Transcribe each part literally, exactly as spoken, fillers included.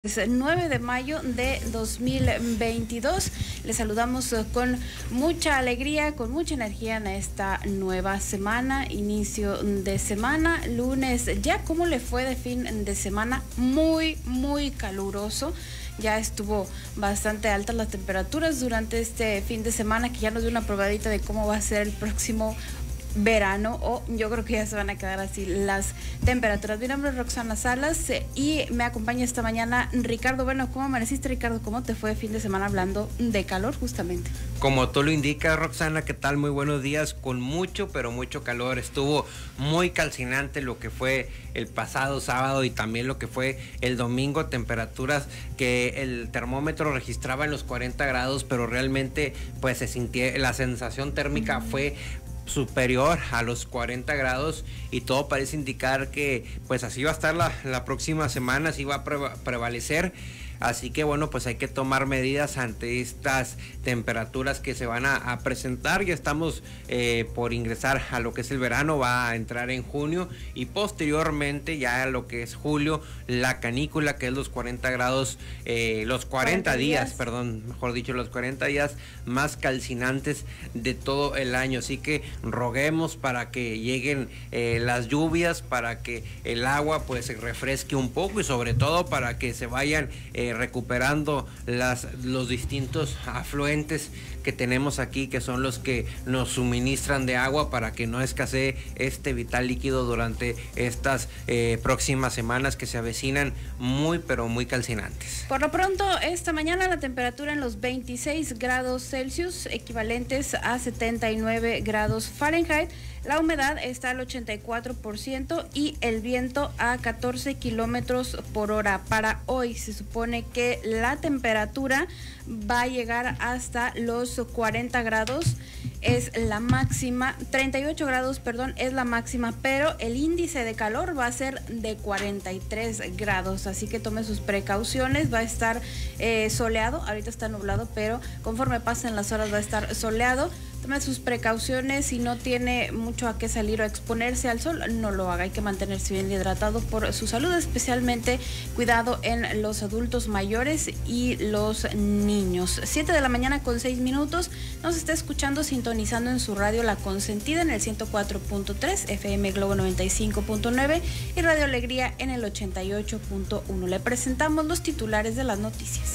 nueve de mayo de dos mil veintidós. Les saludamos con mucha alegría, con mucha energía en esta nueva semana, inicio de semana, lunes. Ya cómo le fue de fin de semana, muy, muy caluroso. Ya estuvo bastante altas las temperaturas durante este fin de semana, que ya nos dio una probadita de cómo va a ser el próximo verano, o yo creo que ya se van a quedar así las temperaturas. Mi nombre es Roxana Salas eh, y me acompaña esta mañana Ricardo. Bueno, ¿cómo amaneciste, Ricardo? ¿Cómo te fue el fin de semana hablando de calor justamente? Como tú lo indicas, Roxana, ¿qué tal? Muy buenos días, con mucho, pero mucho calor. Estuvo muy calcinante lo que fue el pasado sábado y también lo que fue el domingo, temperaturas que el termómetro registraba en los cuarenta grados, pero realmente pues se sintió, la sensación térmica mm. fue superior a los cuarenta grados, y todo parece indicar que pues así va a estar la, la próxima semana, así va a pre prevalecer. Así que bueno, pues hay que tomar medidas ante estas temperaturas que se van a, a presentar. Ya estamos eh, por ingresar a lo que es el verano, va a entrar en junio, y posteriormente ya a lo que es julio, la canícula, que es los cuarenta grados, eh, los cuarenta días, perdón, mejor dicho, los cuarenta días más calcinantes de todo el año. Así que roguemos para que lleguen eh, las lluvias, para que el agua pues se refresque un poco, y sobre todo para que se vayan eh, recuperando las, los distintos afluentes que tenemos aquí, que son los que nos suministran de agua, para que no escasee este vital líquido durante estas eh, próximas semanas que se avecinan muy pero muy calcinantes. Por lo pronto, esta mañana la temperatura en los veintiséis grados Celsius, equivalentes a setenta y nueve grados Fahrenheit. La humedad está al ochenta y cuatro por ciento y el viento a catorce kilómetros por hora. Para hoy se supone que la temperatura va a llegar hasta los cuarenta grados, es la máxima, treinta y ocho grados, perdón, es la máxima, pero el índice de calor va a ser de cuarenta y tres grados, así que tome sus precauciones. Va a estar eh, soleado, ahorita está nublado, pero conforme pasen las horas va a estar soleado. Tome sus precauciones, si no tiene mucho a qué salir o exponerse al sol, no lo haga. Hay que mantenerse bien hidratado por su salud, especialmente cuidado en los adultos mayores y los niños. siete de la mañana con seis minutos, nos está escuchando, sintonizando en su radio La Consentida en el ciento cuatro punto tres, F M Globo noventa y cinco punto nueve y Radio Alegría en el ochenta y ocho punto uno. Le presentamos los titulares de las noticias.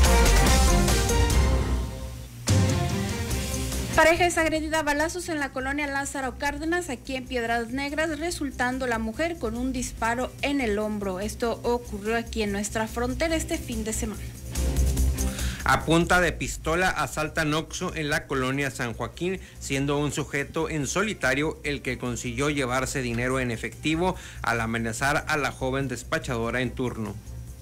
Pareja es agredida a balazos en la colonia Lázaro Cárdenas, aquí en Piedras Negras, resultando la mujer con un disparo en el hombro. Esto ocurrió aquí en nuestra frontera este fin de semana. A punta de pistola asaltan Oxxo en la colonia San Joaquín, siendo un sujeto en solitario el que consiguió llevarse dinero en efectivo al amenazar a la joven despachadora en turno.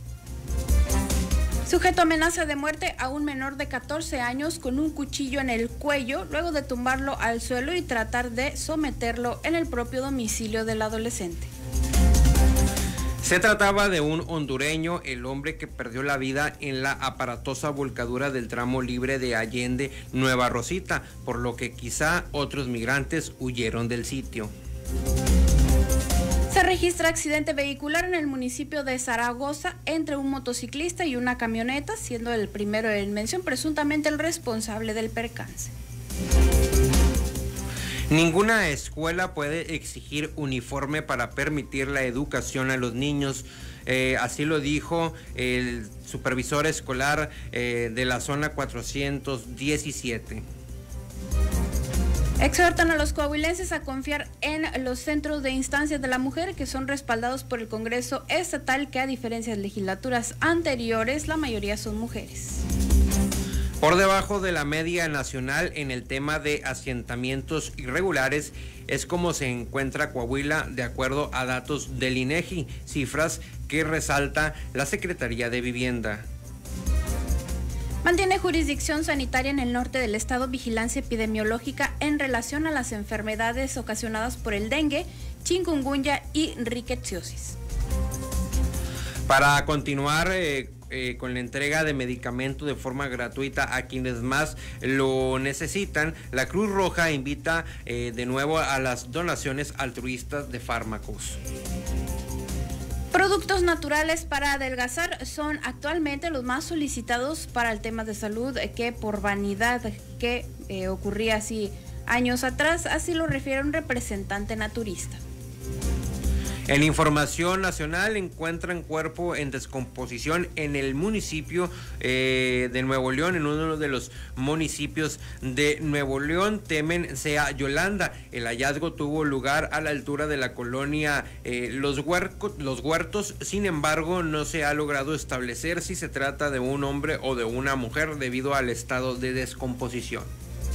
Sujeto amenaza de muerte a un menor de catorce años con un cuchillo en el cuello, luego de tumbarlo al suelo y tratar de someterlo en el propio domicilio del adolescente. Se trataba de un hondureño, el hombre que perdió la vida en la aparatosa volcadura del tramo libre de Allende, Nueva Rosita, por lo que quizá otros migrantes huyeron del sitio. Se registra accidente vehicular en el municipio de Zaragoza entre un motociclista y una camioneta, siendo el primero en mención presuntamente el responsable del percance. Ninguna escuela puede exigir uniforme para permitir la educación a los niños. Eh, así lo dijo el supervisor escolar eh, de la zona cuatrocientos diecisiete. Exhortan a los coahuilenses a confiar en los centros de instancias de la mujer, que son respaldados por el Congreso estatal, que a diferencia de legislaturas anteriores, la mayoría son mujeres. Por debajo de la media nacional en el tema de asentamientos irregulares es como se encuentra Coahuila, de acuerdo a datos del INEGI, cifras que resalta la Secretaría de Vivienda. Mantiene jurisdicción sanitaria en el norte del estado vigilancia epidemiológica en relación a las enfermedades ocasionadas por el dengue, chikungunya y riquetsiosis. Para continuar eh, eh, con la entrega de medicamento de forma gratuita a quienes más lo necesitan, la Cruz Roja invita eh, de nuevo a las donaciones altruistas de fármacos. Productos naturales para adelgazar son actualmente los más solicitados para el tema de salud que por vanidad, que eh, ocurría así años atrás, así lo refiere un representante naturista. En información nacional, encuentran cuerpo en descomposición en el municipio eh, de Nuevo León, en uno de los municipios de Nuevo León, temen sea Yolanda. El hallazgo tuvo lugar a la altura de la colonia eh, Los Huercos, Los Huertos, sin embargo no se ha logrado establecer si se trata de un hombre o de una mujer debido al estado de descomposición.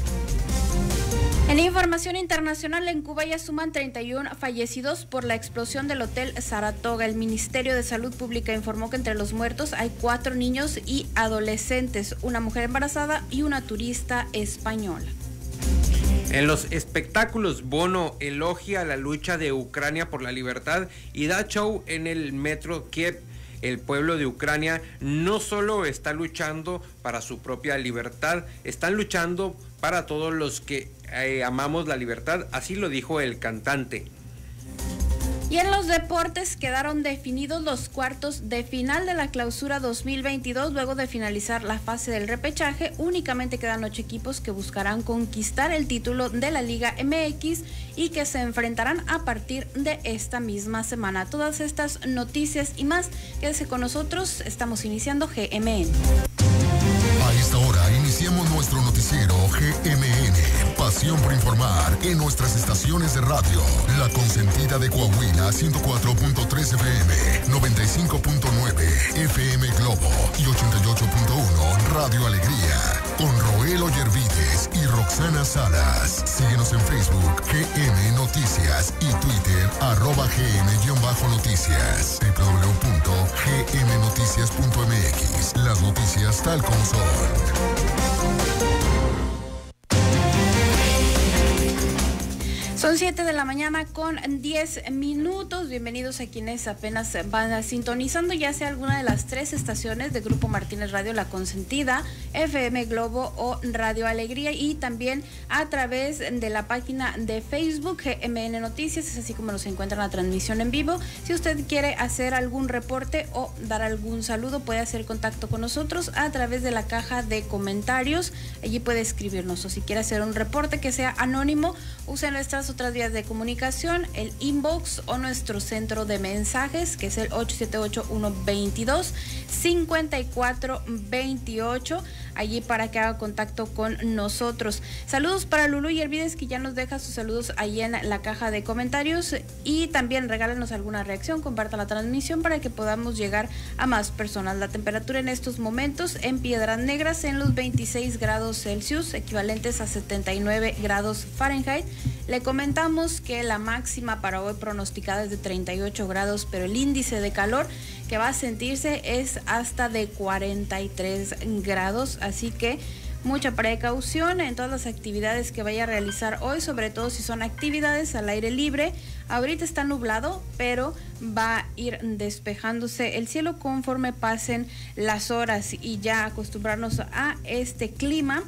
En información internacional, en Cuba ya suman treinta y uno fallecidos por la explosión del Hotel Saratoga. El Ministerio de Salud Pública informó que entre los muertos hay cuatro niños y adolescentes, una mujer embarazada y una turista española. En los espectáculos, Bono elogia la lucha de Ucrania por la libertad y da show en el metro Kiev. El pueblo de Ucrania no solo está luchando para su propia libertad, están luchando para todos los que eh, amamos la libertad, así lo dijo el cantante. Y en los deportes quedaron definidos los cuartos de final de la clausura dos mil veintidós. Luego de finalizar la fase del repechaje, únicamente quedan ocho equipos que buscarán conquistar el título de la Liga M X y que se enfrentarán a partir de esta misma semana. Todas estas noticias y más, quédese con nosotros, estamos iniciando G M N. A esta hora iniciamos nuestro noticiero G M N, pasión por informar en nuestras estaciones de radio. La Consentida de Coahuila, ciento cuatro punto tres F M, noventa y cinco punto nueve F M Globo y ochenta y ocho punto uno Radio Alegría. Con Roel Yervides y Roxana Salas. Síguenos en Facebook, G M Noticias y Twitter, arroba G M-Noticias. doble u doble u doble u punto g m noticias punto m x. Las noticias tal como son. Son siete de la mañana con diez minutos. Bienvenidos a quienes apenas van sintonizando, ya sea alguna de las tres estaciones de Grupo Martínez Radio, La Consentida, F M Globo o Radio Alegría, y también a través de la página de Facebook G M N Noticias, es así como nos encuentran la transmisión en vivo. Si usted quiere hacer algún reporte o dar algún saludo, puede hacer contacto con nosotros a través de la caja de comentarios. Allí puede escribirnos, o si quiere hacer un reporte que sea anónimo, use nuestras otras vías de comunicación, el inbox o nuestro centro de mensajes, que es el ocho siete ocho, uno dos dos, cinco cuatro dos ocho, allí para que haga contacto con nosotros. Saludos para Lulú Yervides, que ya nos deja sus saludos ahí en la caja de comentarios, y también regálenos alguna reacción, comparta la transmisión para que podamos llegar a más personas. La temperatura en estos momentos en Piedras Negras en los veintiséis grados Celsius, equivalentes a setenta y nueve grados Fahrenheit. Le comentamos que la máxima para hoy pronosticada es de treinta y ocho grados, pero el índice de calor que va a sentirse es hasta de cuarenta y tres grados, así que mucha precaución en todas las actividades que vaya a realizar hoy, sobre todo si son actividades al aire libre. Ahorita está nublado, pero va a ir despejándose el cielo conforme pasen las horas, y ya acostumbrarnos a este clima,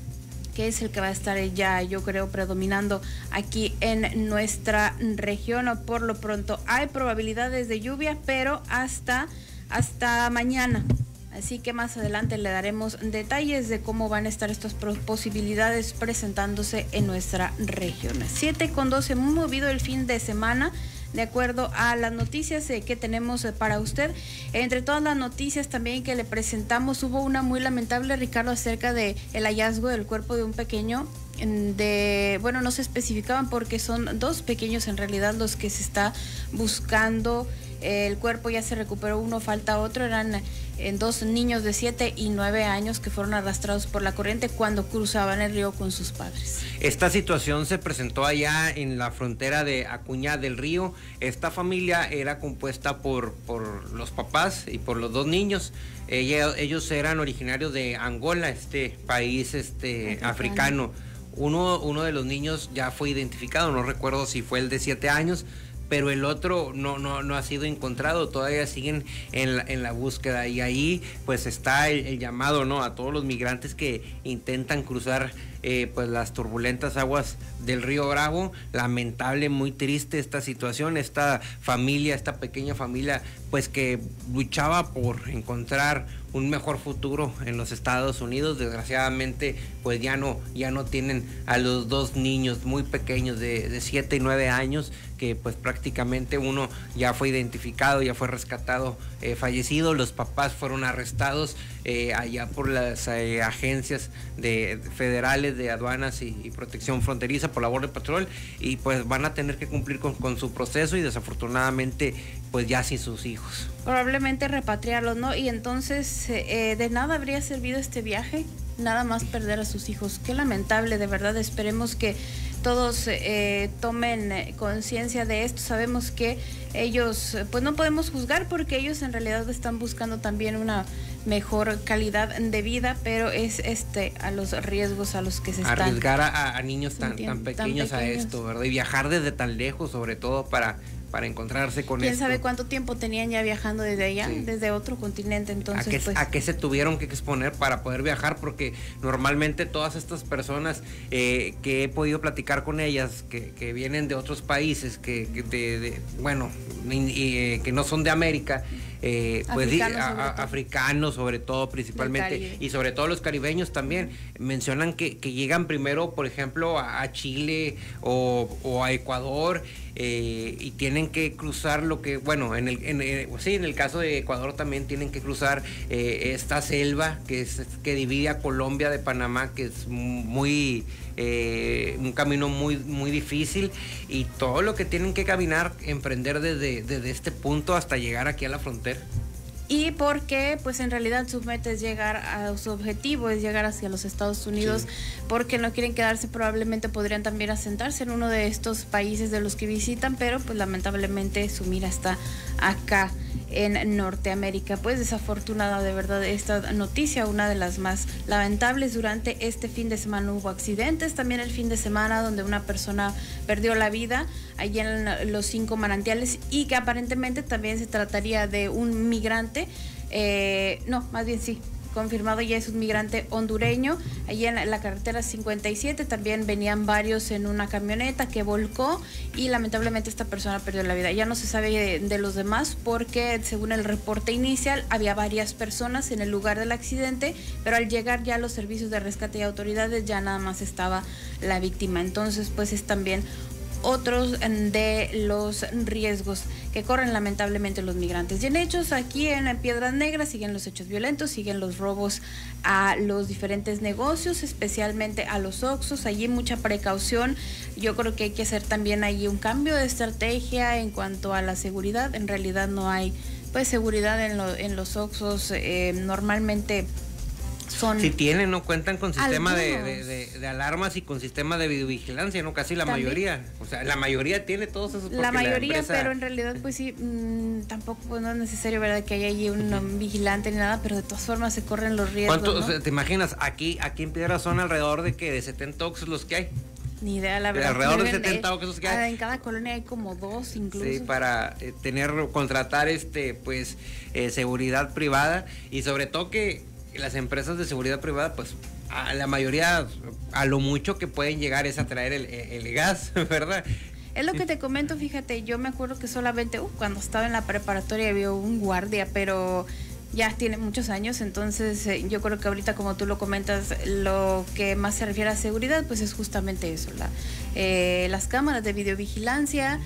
que es el que va a estar ya, yo creo, predominando aquí en nuestra región. Por lo pronto hay probabilidades de lluvia, pero hasta, hasta mañana. Así que más adelante le daremos detalles de cómo van a estar estas posibilidades presentándose en nuestra región. siete con doce, muy movido el fin de semana. De acuerdo a las noticias eh, que tenemos eh, para usted, entre todas las noticias también que le presentamos, hubo una muy lamentable, Ricardo, acerca de el hallazgo del cuerpo de un pequeño. De, bueno, no se especificaban porque son dos pequeños en realidad los que se está buscando. El cuerpo ya se recuperó uno, falta otro. Eran en dos niños de siete y nueve años que fueron arrastrados por la corriente cuando cruzaban el río con sus padres. Esta situación se presentó allá en la frontera de Acuña del Río. Esta familia era compuesta por, por los papás y por los dos niños. Ellos, ellos eran originarios de Angola, este país este, africano. africano. Uno, uno de los niños ya fue identificado, no recuerdo si fue el de siete años, pero el otro no, no, no ha sido encontrado, todavía siguen en la, en la búsqueda, y ahí pues está el, el llamado, ¿no?, a todos los migrantes que intentan cruzar eh, pues las turbulentas aguas del río Bravo. Lamentable, muy triste esta situación, esta familia, esta pequeña familia, pues que luchaba por encontrar un mejor futuro en los Estados Unidos. Desgraciadamente, pues ya no, ya no tienen a los dos niños muy pequeños de, de siete y nueve años, que pues prácticamente uno ya fue identificado, ya fue rescatado, eh, fallecido. Los papás fueron arrestados eh, allá por las eh, agencias de, de federales de aduanas y, y protección fronteriza por la Border Patrol, y pues van a tener que cumplir con, con su proceso, y desafortunadamente pues ya sin sus hijos. Probablemente repatriarlos, ¿no? Y entonces, eh, ¿de nada habría servido este viaje? Nada más perder a sus hijos. Qué lamentable, de verdad. Esperemos que todos eh, tomen conciencia de esto. Sabemos que ellos, pues no podemos juzgar, porque ellos en realidad están buscando también una mejor calidad de vida, pero es este a los riesgos a los que se están arriesgar a, a niños tan, tan, pequeños tan pequeños a esto, ¿verdad? Y viajar desde tan lejos, sobre todo para para encontrarse con ¿Quién esto. sabe cuánto tiempo tenían ya viajando desde allá, sí, desde otro continente? Entonces, ¿A qué, pues, ¿A qué se tuvieron que exponer para poder viajar? Porque normalmente todas estas personas eh, que he podido platicar con ellas, que, que vienen de otros países, que, que de, de, bueno, y, eh, que no son de América, eh, pues africanos, a, sobre a, africanos sobre todo, principalmente, y sobre todo los caribeños también, uh-huh, mencionan que, que llegan primero, por ejemplo, a, a Chile o, o a Ecuador, Eh, y tienen que cruzar lo que, bueno, en el, en, eh, sí, en el caso de Ecuador también tienen que cruzar eh, esta selva que es que divide a Colombia de Panamá, que es muy eh, un camino muy muy difícil, y todo lo que tienen que caminar, emprender desde, desde este punto hasta llegar aquí a la frontera. Y porque pues en realidad su meta es llegar a su objetivo, es llegar hacia los Estados Unidos, sí, porque no quieren quedarse. Probablemente podrían también asentarse en uno de estos países de los que visitan, pero pues lamentablemente su mira está acá en Norteamérica. Pues desafortunada de verdad esta noticia, una de las más lamentables. Durante este fin de semana hubo accidentes, también el fin de semana donde una persona perdió la vida allí en los Cinco Manantiales, y que aparentemente también se trataría de un migrante, eh, no, más bien sí, confirmado ya es un migrante hondureño. Allí en la, en la carretera cincuenta y siete también venían varios en una camioneta que volcó, y lamentablemente esta persona perdió la vida. Ya no se sabe de, de los demás, porque según el reporte inicial había varias personas en el lugar del accidente, pero al llegar ya los servicios de rescate y autoridades ya nada más estaba la víctima. Entonces pues es también otros de los riesgos que corren lamentablemente los migrantes. Y en hechos aquí en Piedras Negras siguen los hechos violentos, siguen los robos a los diferentes negocios, especialmente a los Oxxos. Allí mucha precaución. Yo creo que hay que hacer también allí un cambio de estrategia en cuanto a la seguridad. En realidad no hay pues seguridad en, lo, en los Oxxos. Eh, normalmente son... Si tienen, no cuentan con sistema de, de, de, de alarmas y con sistema de videovigilancia, ¿no? Casi la ¿También? mayoría. O sea, la mayoría tiene todos esos. La mayoría, la empresa... pero en realidad, pues sí, mmm, tampoco pues, no es necesario, ¿verdad?, que haya allí un uh-huh. vigilante ni nada, pero de todas formas se corren los riesgos, ¿no? O sea, ¿te imaginas? Aquí, aquí en Piedras son alrededor de que de setenta Oxxos los que hay. Ni idea, la verdad. Alrededor de setenta Oxxos que hay. En cada colonia hay como dos incluso. Sí, para eh, tener, contratar este, pues, eh, seguridad privada, y sobre todo que las empresas de seguridad privada, pues, a la mayoría, a lo mucho que pueden llegar es a traer el, el gas, ¿verdad? Es lo que te comento, fíjate, yo me acuerdo que solamente uh, cuando estaba en la preparatoria había un guardia, pero ya tiene muchos años, entonces eh, yo creo que ahorita, como tú lo comentas, lo que más se refiere a seguridad, pues es justamente eso, la, eh, las cámaras de videovigilancia,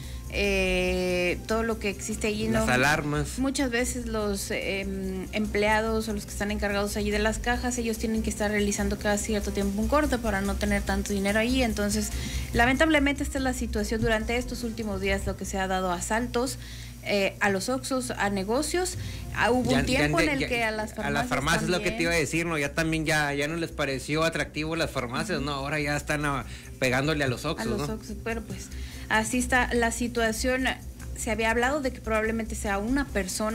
eh, todo lo que existe allí. Las ¿no? alarmas. Muchas veces los eh, empleados o los que están encargados allí de las cajas, ellos tienen que estar realizando cada cierto tiempo un corte para no tener tanto dinero ahí. Entonces, lamentablemente esta es la situación durante estos últimos días, lo que se ha dado asaltos eh, a los Oxxos, a negocios. Ah, hubo ya, un tiempo ya, en el ya, que a las farmacias. A las farmacias también, es lo que te iba a decir, ¿no? Ya también ya, ya no les pareció atractivo las farmacias, uh-huh. ¿no? Ahora ya están a, pegándole a los Oxxos, A los ¿no? Oxxos, pero pues así está la situación. Se había hablado de que probablemente sea una persona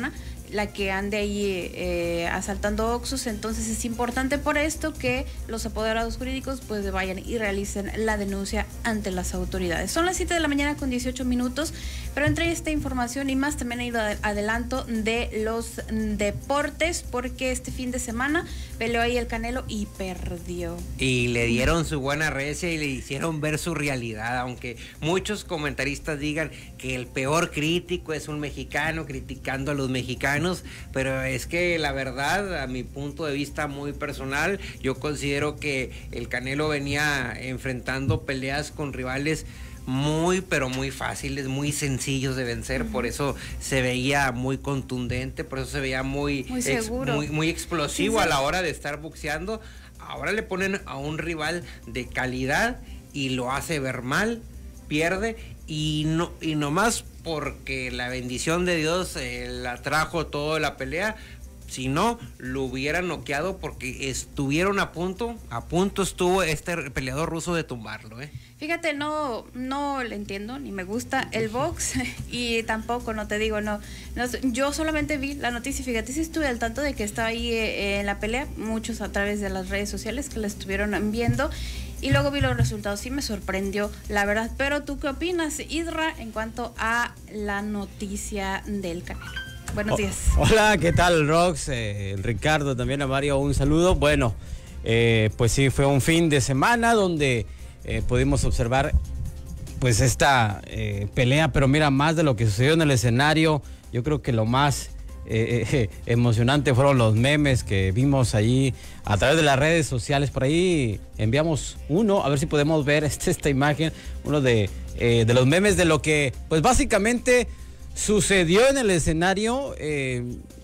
la que ande ahí eh, asaltando Oxxos. Entonces es importante por esto que los apoderados jurídicos pues vayan y realicen la denuncia ante las autoridades. Son las siete de la mañana con dieciocho minutos, pero entre esta información y más también ha ido adelanto de los deportes, porque este fin de semana peleó ahí el Canelo y perdió. Y le dieron su buena recia y le hicieron ver su realidad, aunque muchos comentaristas digan que el peor crítico es un mexicano criticando a los mexicanos, pero es que la verdad, a mi punto de vista muy personal, yo considero que el Canelo venía enfrentando peleas con rivales muy pero muy fáciles, muy sencillos de vencer, uh-huh. Por eso se veía muy contundente, por eso se veía muy muy, seguro. Ex, muy, muy explosivo, sí, sí. A la hora de estar boxeando. Ahora le ponen a un rival de calidad y lo hace ver mal, pierde y no y nomás porque la bendición de Dios eh, la trajo toda la pelea. Si no, lo hubieran noqueado porque estuvieron a punto, a punto estuvo este peleador ruso de tumbarlo, ¿eh? Fíjate, no, no le entiendo, ni me gusta el box y tampoco, no te digo, no, no yo solamente vi la noticia, fíjate, sí estuve al tanto de que estaba ahí eh, en la pelea, muchos a través de las redes sociales que la estuvieron viendo. Y luego vi los resultados, sí me sorprendió, la verdad. Pero ¿tú qué opinas, Isra, en cuanto a la noticia del Canelo? Buenos días. Oh, hola, ¿qué tal, Rox? Eh, Ricardo, también a Mario, un saludo. Bueno, eh, pues sí, fue un fin de semana donde eh, pudimos observar pues esta eh, pelea, pero mira, más de lo que sucedió en el escenario, yo creo que lo más Eh, eh, emocionante fueron los memes que vimos allí a través de las redes sociales. Por ahí enviamos uno, a ver si podemos ver este, esta imagen, uno de, eh, de los memes de lo que pues básicamente sucedió en el escenario. Eh,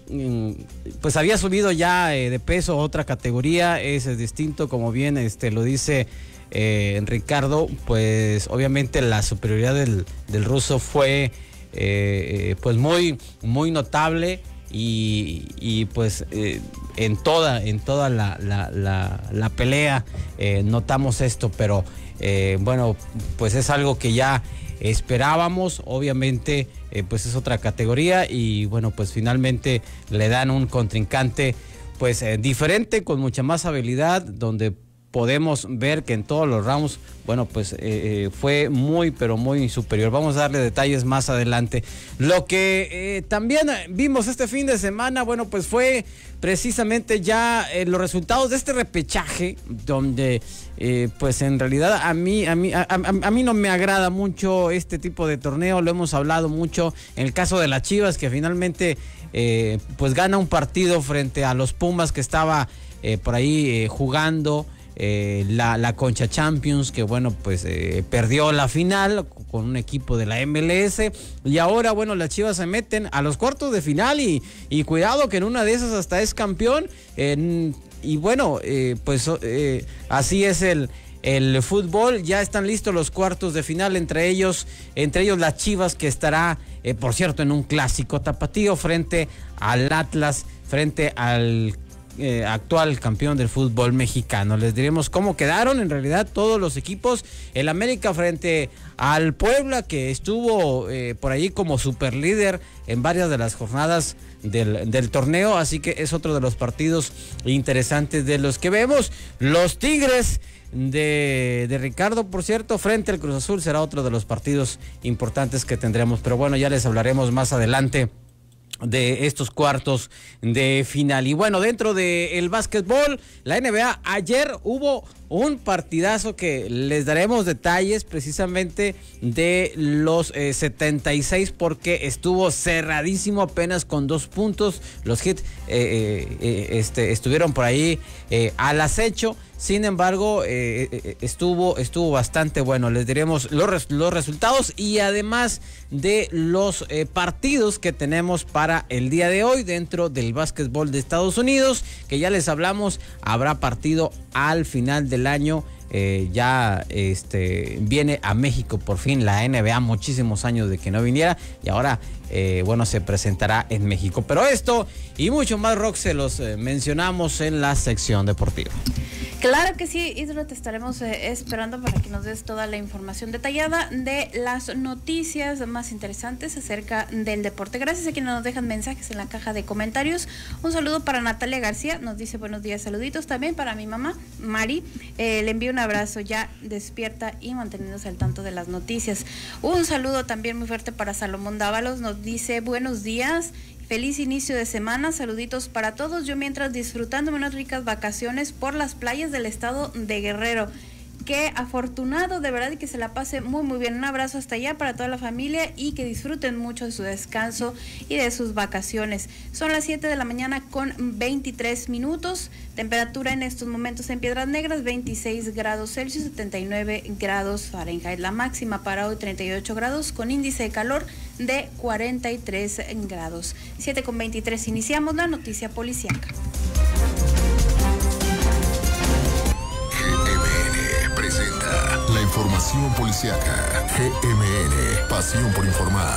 pues había subido ya eh, de peso otra categoría, ese es distinto, como bien este, lo dice eh, Ricardo, pues obviamente la superioridad del, del ruso fue eh, pues muy, muy notable. Y, y pues eh, en toda en toda la, la, la, la pelea eh, notamos esto, pero eh, bueno, pues es algo que ya esperábamos, obviamente eh, pues es otra categoría y bueno, pues finalmente le dan un contrincante pues eh, diferente, con mucha más habilidad, donde podemos ver que en todos los rounds, bueno, pues eh, eh, fue muy, pero muy superior. Vamos a darle detalles más adelante. Lo que eh, también vimos este fin de semana, bueno, pues fue precisamente ya eh, los resultados de este repechaje, donde eh, pues en realidad a mí, a mí, a, a, a mí no me agrada mucho este tipo de torneo, lo hemos hablado mucho en el caso de las Chivas, que finalmente eh, pues gana un partido frente a los Pumas, que estaba eh, por ahí eh, jugando Eh, la, la Concha Champions, que bueno, pues eh, perdió la final con un equipo de la M L S, y ahora bueno, las Chivas se meten a los cuartos de final y, y cuidado que en una de esas hasta es campeón, eh, y bueno, eh, pues eh, así es el, el fútbol. Ya están listos los cuartos de final, entre ellos, entre ellos las Chivas, que estará eh, por cierto en un clásico tapatío frente al Atlas, frente al Eh, actual campeón del fútbol mexicano. Les diremos cómo quedaron en realidad todos los equipos. El América frente al Puebla, que estuvo eh, por ahí como superlíder en varias de las jornadas del, del torneo, así que es otro de los partidos interesantes de los que vemos. Los Tigres de, de Ricardo, por cierto, frente al Cruz Azul, será otro de los partidos importantes que tendremos, pero bueno, ya les hablaremos más adelante de estos cuartos de final. Y bueno, dentro del básquetbol, la N B A, ayer hubo un partidazo que les daremos detalles precisamente de los eh, setenta y seis, porque estuvo cerradísimo, apenas con dos puntos. Los Heat eh, eh, este, estuvieron por ahí eh, al acecho. Sin embargo, eh, estuvo, estuvo bastante bueno. Les diremos los, los resultados y además de los eh, partidos que tenemos para el día de hoy dentro del básquetbol de Estados Unidos, que ya les hablamos, habrá partido al final del año. Eh, ya este, viene a México por fin la N B A, muchísimos años de que no viniera, y ahora eh, bueno, se presentará en México. Pero esto y mucho más, Rock, se los eh, mencionamos en la sección deportiva. Claro que sí, Isra, te estaremos eh, esperando para que nos des toda la información detallada de las noticias más interesantes acerca del deporte. Gracias a quienes nos dejan mensajes en la caja de comentarios. Un saludo para Natalia García, nos dice buenos días, saluditos también para mi mamá, Mari. Eh, le envío un abrazo, ya despierta y manteniéndose al tanto de las noticias. Un saludo también muy fuerte para Salomón Dávalos, nos dice buenos días. Feliz inicio de semana, saluditos para todos. Yo mientras disfrutándome unas ricas vacaciones por las playas del estado de Guerrero. Qué afortunado, de verdad, y que se la pase muy muy bien. Un abrazo hasta allá para toda la familia y que disfruten mucho de su descanso y de sus vacaciones. Son las siete de la mañana con veintitrés minutos. Temperatura en estos momentos en Piedras Negras, veintiséis grados Celsius, setenta y nueve grados Fahrenheit. La máxima para hoy treinta y ocho grados con índice de calor de cuarenta y tres grados. siete con veintitrés, iniciamos la noticia policíaca. La información policíaca. G M N, pasión por informar.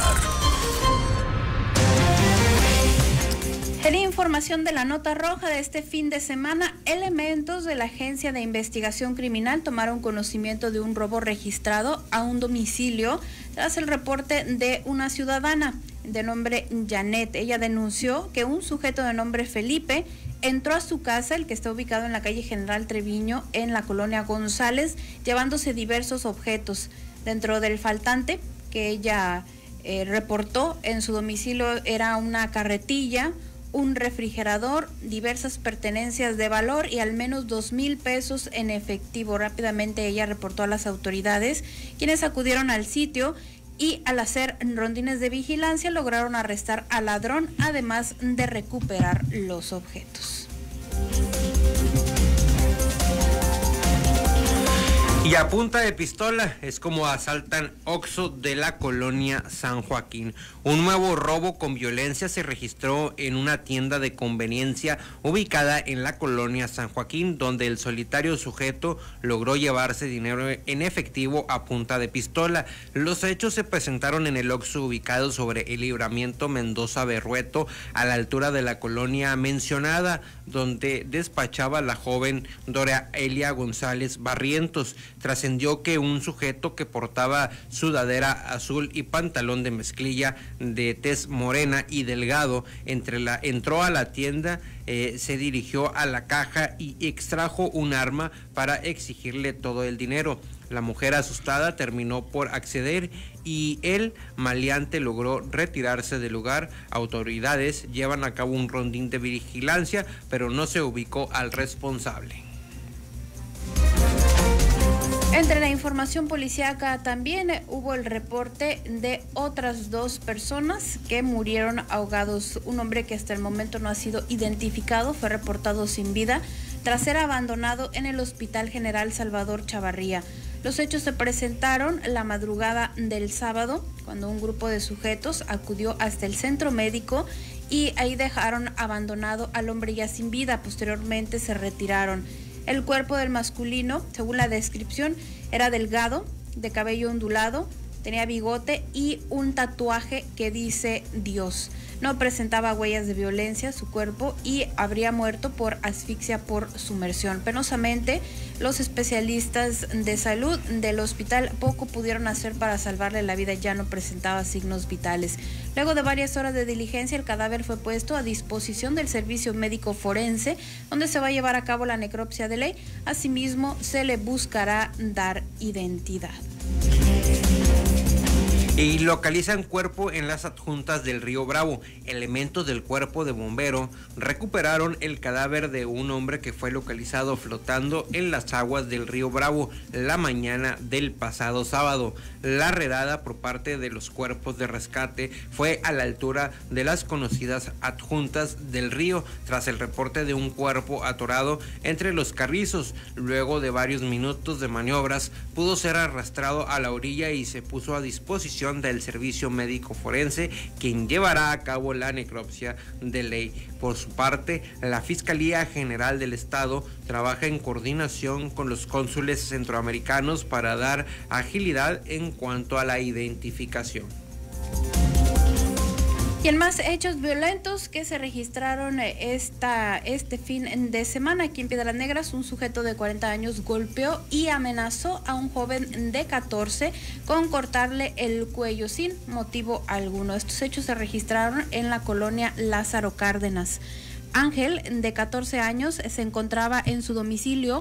En información de la nota roja de este fin de semana, elementos de la Agencia de Investigación Criminal tomaron conocimiento de un robo registrado a un domicilio tras el reporte de una ciudadana de nombre Janet. Ella denunció que un sujeto de nombre Felipe entró a su casa, el que está ubicado en la calle General Treviño, en la colonia González, llevándose diversos objetos. Dentro del faltante que ella eh, reportó en su domicilio era una carretilla, un refrigerador, diversas pertenencias de valor y al menos dos mil pesos en efectivo. Rápidamente ella reportó a las autoridades, quienes acudieron al sitio y al hacer rondines de vigilancia lograron arrestar al ladrón, además de recuperar los objetos. Y a punta de pistola es como asaltan Oxxo de la colonia San Joaquín. Un nuevo robo con violencia se registró en una tienda de conveniencia ubicada en la colonia San Joaquín, donde el solitario sujeto logró llevarse dinero en efectivo a punta de pistola. Los hechos se presentaron en el Oxxo ubicado sobre el Libramiento Mendoza Berrueto, a la altura de la colonia mencionada, donde despachaba la joven Dora Elia González Barrientos. Trascendió que un sujeto que portaba sudadera azul y pantalón de mezclilla de tez morena y delgado entre la, entró a la tienda, eh, se dirigió a la caja y extrajo un arma para exigirle todo el dinero. La mujer asustada terminó por acceder y el maleante logró retirarse del lugar. Autoridades llevan a cabo un rondín de vigilancia, pero no se ubicó al responsable. Entre la información policíaca también hubo el reporte de otras dos personas que murieron ahogados. Un hombre que hasta el momento no ha sido identificado fue reportado sin vida tras ser abandonado en el Hospital General Salvador Chavarría. Los hechos se presentaron la madrugada del sábado, cuando un grupo de sujetos acudió hasta el centro médico y ahí dejaron abandonado al hombre ya sin vida. Posteriormente se retiraron. El cuerpo del masculino, según la descripción, era delgado, de cabello ondulado, tenía bigote y un tatuaje que dice Dios. No presentaba huellas de violencia su cuerpo y habría muerto por asfixia por sumersión. Penosamente, los especialistas de salud del hospital poco pudieron hacer para salvarle la vida, ya no presentaba signos vitales. Luego de varias horas de diligencia, el cadáver fue puesto a disposición del servicio médico forense, donde se va a llevar a cabo la necropsia de ley. Asimismo, se le buscará dar identidad. Y localizan cuerpo en las adjuntas del río Bravo. Elementos del cuerpo de bombero recuperaron el cadáver de un hombre que fue localizado flotando en las aguas del río Bravo la mañana del pasado sábado. La redada por parte de los cuerpos de rescate fue a la altura de las conocidas adjuntas del río, tras el reporte de un cuerpo atorado entre los carrizos. Luego de varios minutos de maniobras, pudo ser arrastrado a la orilla y se puso a disposición del servicio médico forense, quien llevará a cabo la necropsia de ley. Por su parte, la Fiscalía General del Estado trabaja en coordinación con los cónsules centroamericanos para dar agilidad en cuanto a la identificación. Y en más hechos violentos que se registraron esta, este fin de semana aquí en Piedras Negras, un sujeto de cuarenta años golpeó y amenazó a un joven de catorce con cortarle el cuello sin motivo alguno. Estos hechos se registraron en la colonia Lázaro Cárdenas. Ángel, de catorce años, se encontraba en su domicilio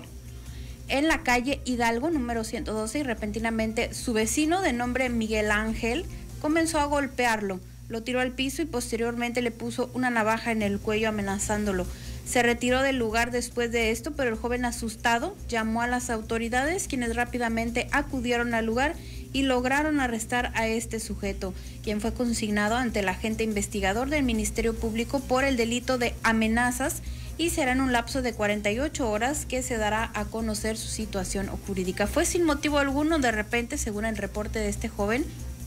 en la calle Hidalgo, número ciento doce, y repentinamente su vecino, de nombre Miguel Ángel, comenzó a golpearlo. Lo tiró al piso y posteriormente le puso una navaja en el cuello amenazándolo. Se retiró del lugar después de esto, pero el joven, asustado, llamó a las autoridades, quienes rápidamente acudieron al lugar y lograron arrestar a este sujeto, quien fue consignado ante el agente investigador del Ministerio Público por el delito de amenazas, y será en un lapso de cuarenta y ocho horas que se dará a conocer su situación jurídica. Fue sin motivo alguno, de repente, según el reporte de este joven,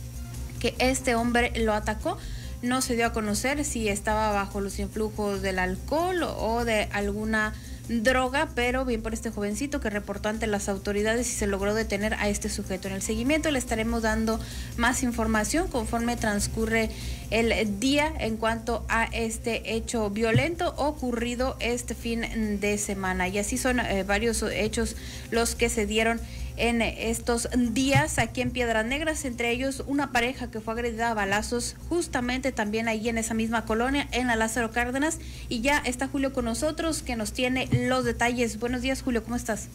que este hombre lo atacó. No se dio a conocer si estaba bajo los influjos del alcohol o de alguna droga, pero bien por este jovencito que reportó ante las autoridades y se logró detener a este sujeto. En el seguimiento le estaremos dando más información conforme transcurre el día en cuanto a este hecho violento ocurrido este fin de semana. Y así son eh, varios hechos los que se dieron en estos días aquí en Piedras Negras, entre ellos una pareja que fue agredida a balazos justamente también ahí en esa misma colonia, en la Lázaro Cárdenas. Y ya está Julio con nosotros, que nos tiene los detalles. Buenos días, Julio, ¿cómo estás?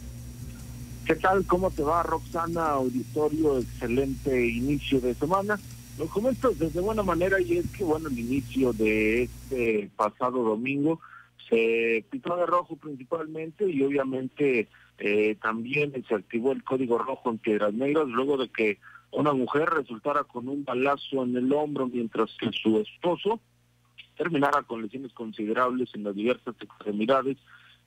¿Qué tal? ¿Cómo te va, Roxana? Auditorio, excelente inicio de semana. Lo comento desde buena manera, y es que, bueno, el inicio de este pasado domingo se pintó de rojo principalmente, y obviamente eh, también se activó el código rojo en Piedras Negras luego de que una mujer resultara con un balazo en el hombro, mientras que su esposo terminara con lesiones considerables en las diversas extremidades,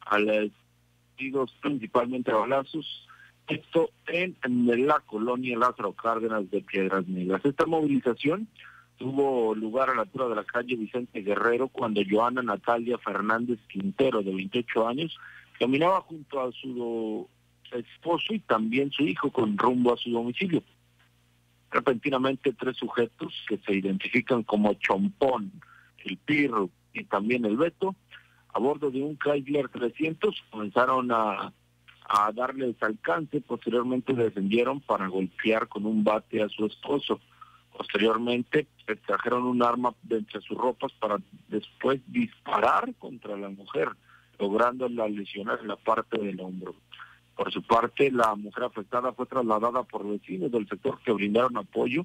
heridos principalmente a balazos. Esto en, en la colonia Lázaro Cárdenas de Piedras Negras. Esta movilización tuvo lugar a la altura de la calle Vicente Guerrero, cuando Joana Natalia Fernández Quintero, de veintiocho años, caminaba junto a su esposo y también su hijo con rumbo a su domicilio. Repentinamente, tres sujetos que se identifican como Chompón, el Pirro y también el Beto, a bordo de un Chrysler trescientos, comenzaron a, a darles alcance. Posteriormente descendieron para golpear con un bate a su esposo. Posteriormente extrajeron un arma de entre sus ropas para después disparar contra la mujer, lográndola lesionar en la parte del hombro. Por su parte, la mujer afectada fue trasladada por vecinos del sector que brindaron apoyo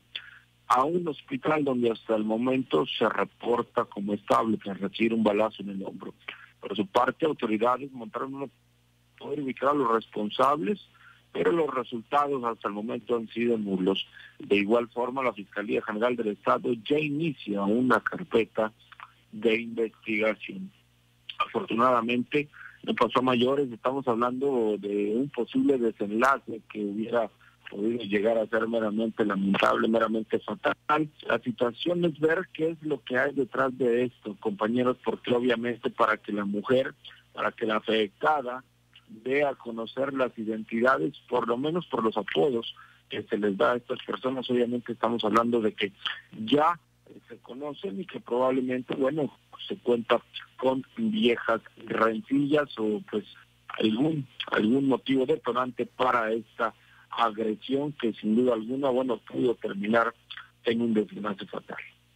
a un hospital donde hasta el momento se reporta como estable tras recibir un balazo en el hombro. Por su parte, autoridades montaron una poder ubicar a los responsables, pero los resultados hasta el momento han sido nulos. De igual forma, la Fiscalía General del Estado ya inicia una carpeta de investigación. Afortunadamente, no pasó a mayores. Estamos hablando de un posible desenlace que hubiera podido llegar a ser meramente lamentable, meramente fatal. La situación es ver qué es lo que hay detrás de esto, compañeros, porque obviamente para que la mujer, para que la afectada dé a conocer las identidades, por lo menos por los apodos que se les da a estas personas, obviamente estamos hablando de que ya se conocen y que probablemente, bueno, se cuenta con viejas rencillas o pues algún algún motivo detonante para esta agresión que sin duda alguna, bueno, pudo terminar en un desenlace fatal.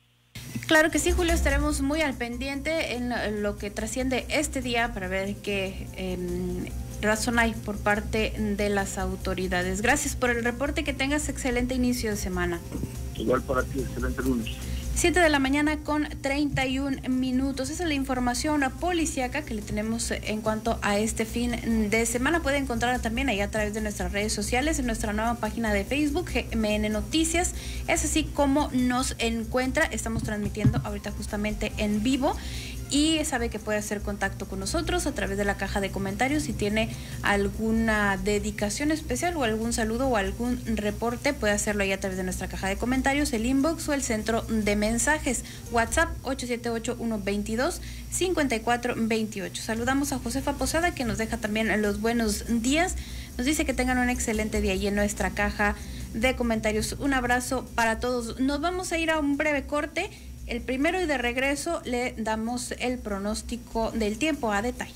Claro que sí, Julio, estaremos muy al pendiente en lo que trasciende este día para ver qué eh, razón hay por parte de las autoridades. Gracias por el reporte, que tengas excelente inicio de semana. Igual para ti, excelente lunes. siete de la mañana con treinta y un minutos. Esa es la información policíaca que le tenemos en cuanto a este fin de semana. Puede encontrar también ahí a través de nuestras redes sociales, en nuestra nueva página de Facebook, G M N Noticias. Es así como nos encuentra. Estamos transmitiendo ahorita justamente en vivo. Y sabe que puede hacer contacto con nosotros a través de la caja de comentarios. Si tiene alguna dedicación especial o algún saludo o algún reporte, puede hacerlo ahí a través de nuestra caja de comentarios, el inbox o el centro de mensajes. WhatsApp ocho siete ocho, uno dos dos, cinco cuatro dos ocho. Saludamos a Josefa Posada, que nos deja también los buenos días. Nos dice que tengan un excelente día ahí en nuestra caja de comentarios. Un abrazo para todos. Nos vamos a ir a un breve corte el primero, y de regreso le damos el pronóstico del tiempo a detalle.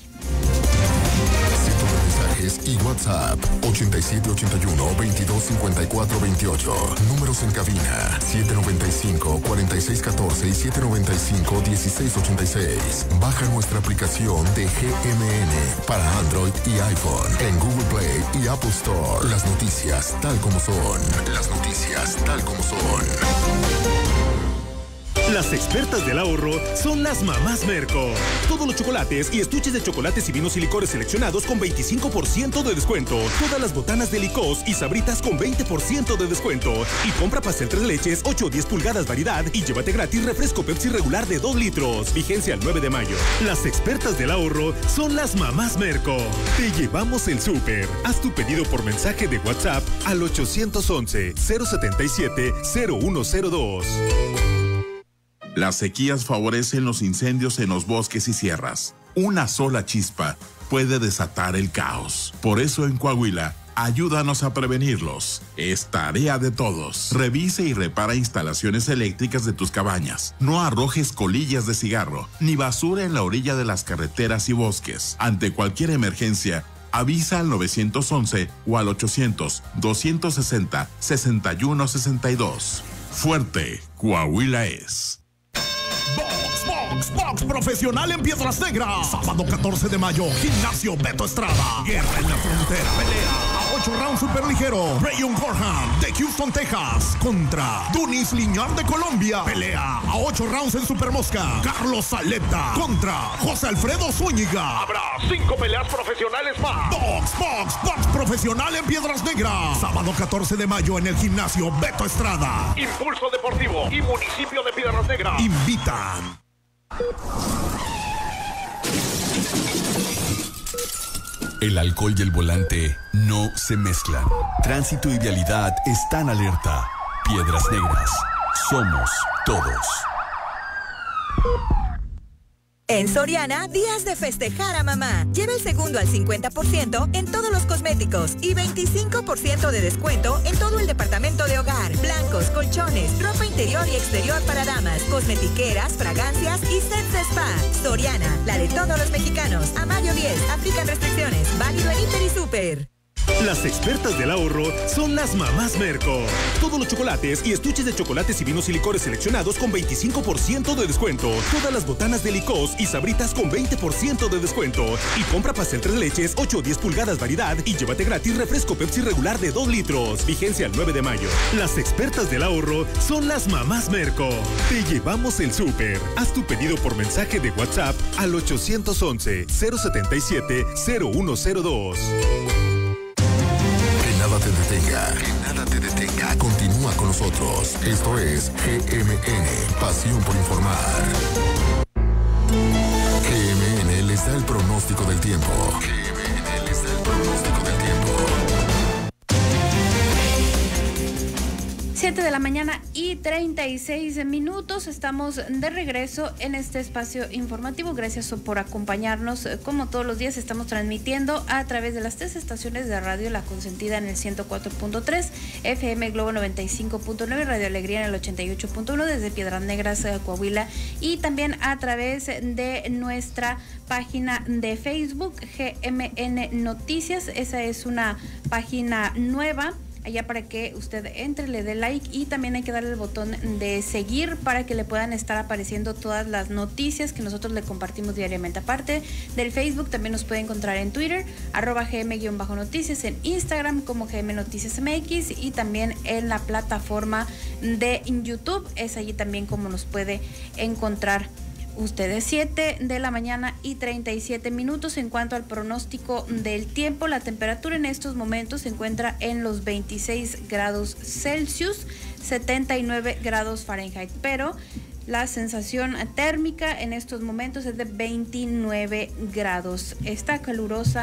Y WhatsApp ochenta y siete ochenta y uno veintidós cincuenta y cuatro veintiocho. Números en cabina siete noventa y cinco cuarenta y seis catorce y siete noventa y cinco dieciséis ochenta y seis. Baja nuestra aplicación de G M N para Android y iPhone en Google Play y Apple Store. Las noticias tal como son. Las noticias tal como son. Las expertas del ahorro son las mamás Merco. Todos los chocolates y estuches de chocolates y vinos y licores seleccionados con veinticinco por ciento de descuento. Todas las botanas de Licos y Sabritas con veinte por ciento de descuento. Y compra pastel tres leches, ocho o diez pulgadas variedad y llévate gratis refresco Pepsi regular de dos litros. Vigencia el nueve de mayo. Las expertas del ahorro son las mamás Merco. Te llevamos el súper. Haz tu pedido por mensaje de WhatsApp al ochocientos once cero setenta y siete cero uno cero dos. Las sequías favorecen los incendios en los bosques y sierras. Una sola chispa puede desatar el caos. Por eso en Coahuila, ayúdanos a prevenirlos. Es tarea de todos. Revise y repara instalaciones eléctricas de tus cabañas. No arrojes colillas de cigarro, ni basura en la orilla de las carreteras y bosques. Ante cualquier emergencia, avisa al nueve once o al ochocientos doscientos sesenta sesenta y uno sesenta y dos. Fuerte, Coahuila es. Box, box, box profesional en Piedras Negras. Sábado catorce de mayo, Gimnasio Beto Estrada. Guerra en la frontera. Pelea a ocho rounds superligero. Rayon Gorham de Houston, Texas. Contra Dunis Liñán de Colombia. Pelea a ocho rounds en Supermosca. Carlos Saleta contra José Alfredo Zúñiga. Habrá cinco peleas profesionales más. Box, box, box profesional en Piedras Negras. Sábado catorce de mayo en el Gimnasio Beto Estrada. Impulso Deportivo y Municipio de Piedras Negras invitan. El alcohol y el volante no se mezclan. Tránsito y vialidad están alerta. Piedras Negras. Somos todos. En Soriana, días de festejar a mamá. Lleva el segundo al cincuenta por ciento en todos los cosméticos y veinticinco por ciento de descuento en todo el departamento de hogar. Blancos, colchones, ropa interior y exterior para damas, cosmetiqueras, fragancias y sets de spa. Soriana, la de todos los mexicanos. A mayo diez, aplican restricciones. Válido en Hiper y Super. Las expertas del ahorro son las mamás Merco. Todos los chocolates y estuches de chocolates y vinos y licores seleccionados con veinticinco por ciento de descuento. Todas las botanas de Licos y Sabritas con veinte por ciento de descuento. Y compra pastel tres leches, ocho o diez pulgadas variedad y llévate gratis refresco Pepsi regular de dos litros. Vigencia el nueve de mayo. Las expertas del ahorro son las mamás Merco. Te llevamos el súper. Haz tu pedido por mensaje de WhatsApp al ochocientos once cero setenta y siete cero uno cero dos. Nada te detenga, que nada te detenga. Continúa con nosotros. Esto es G M N, pasión por informar. G M N les da el pronóstico del tiempo. G M N les da el pronóstico del tiempo. siete de la mañana y treinta y seis minutos. Estamos de regreso en este espacio informativo. Gracias por acompañarnos. Como todos los días estamos transmitiendo a través de las tres estaciones de radio: La Consentida en el ciento cuatro punto tres, F M Globo noventa y cinco punto nueve, Radio Alegría en el ochenta y ocho punto uno desde Piedras Negras, Coahuila, y también a través de nuestra página de Facebook G M N Noticias. Esa es una página nueva allá para que usted entre, le dé like, y también hay que darle el botón de seguir para que le puedan estar apareciendo todas las noticias que nosotros le compartimos diariamente. Aparte del Facebook, también nos puede encontrar en Twitter, arroba gm-noticias, en Instagram como G M Noticias M X, y también en la plataforma de YouTube. Es allí también como nos puede encontrar ustedes. Siete de la mañana y treinta y siete minutos. En cuanto al pronóstico del tiempo, la temperatura en estos momentos se encuentra en los veintiséis grados Celsius, setenta y nueve grados Fahrenheit, pero la sensación térmica en estos momentos es de veintinueve grados. Está calurosa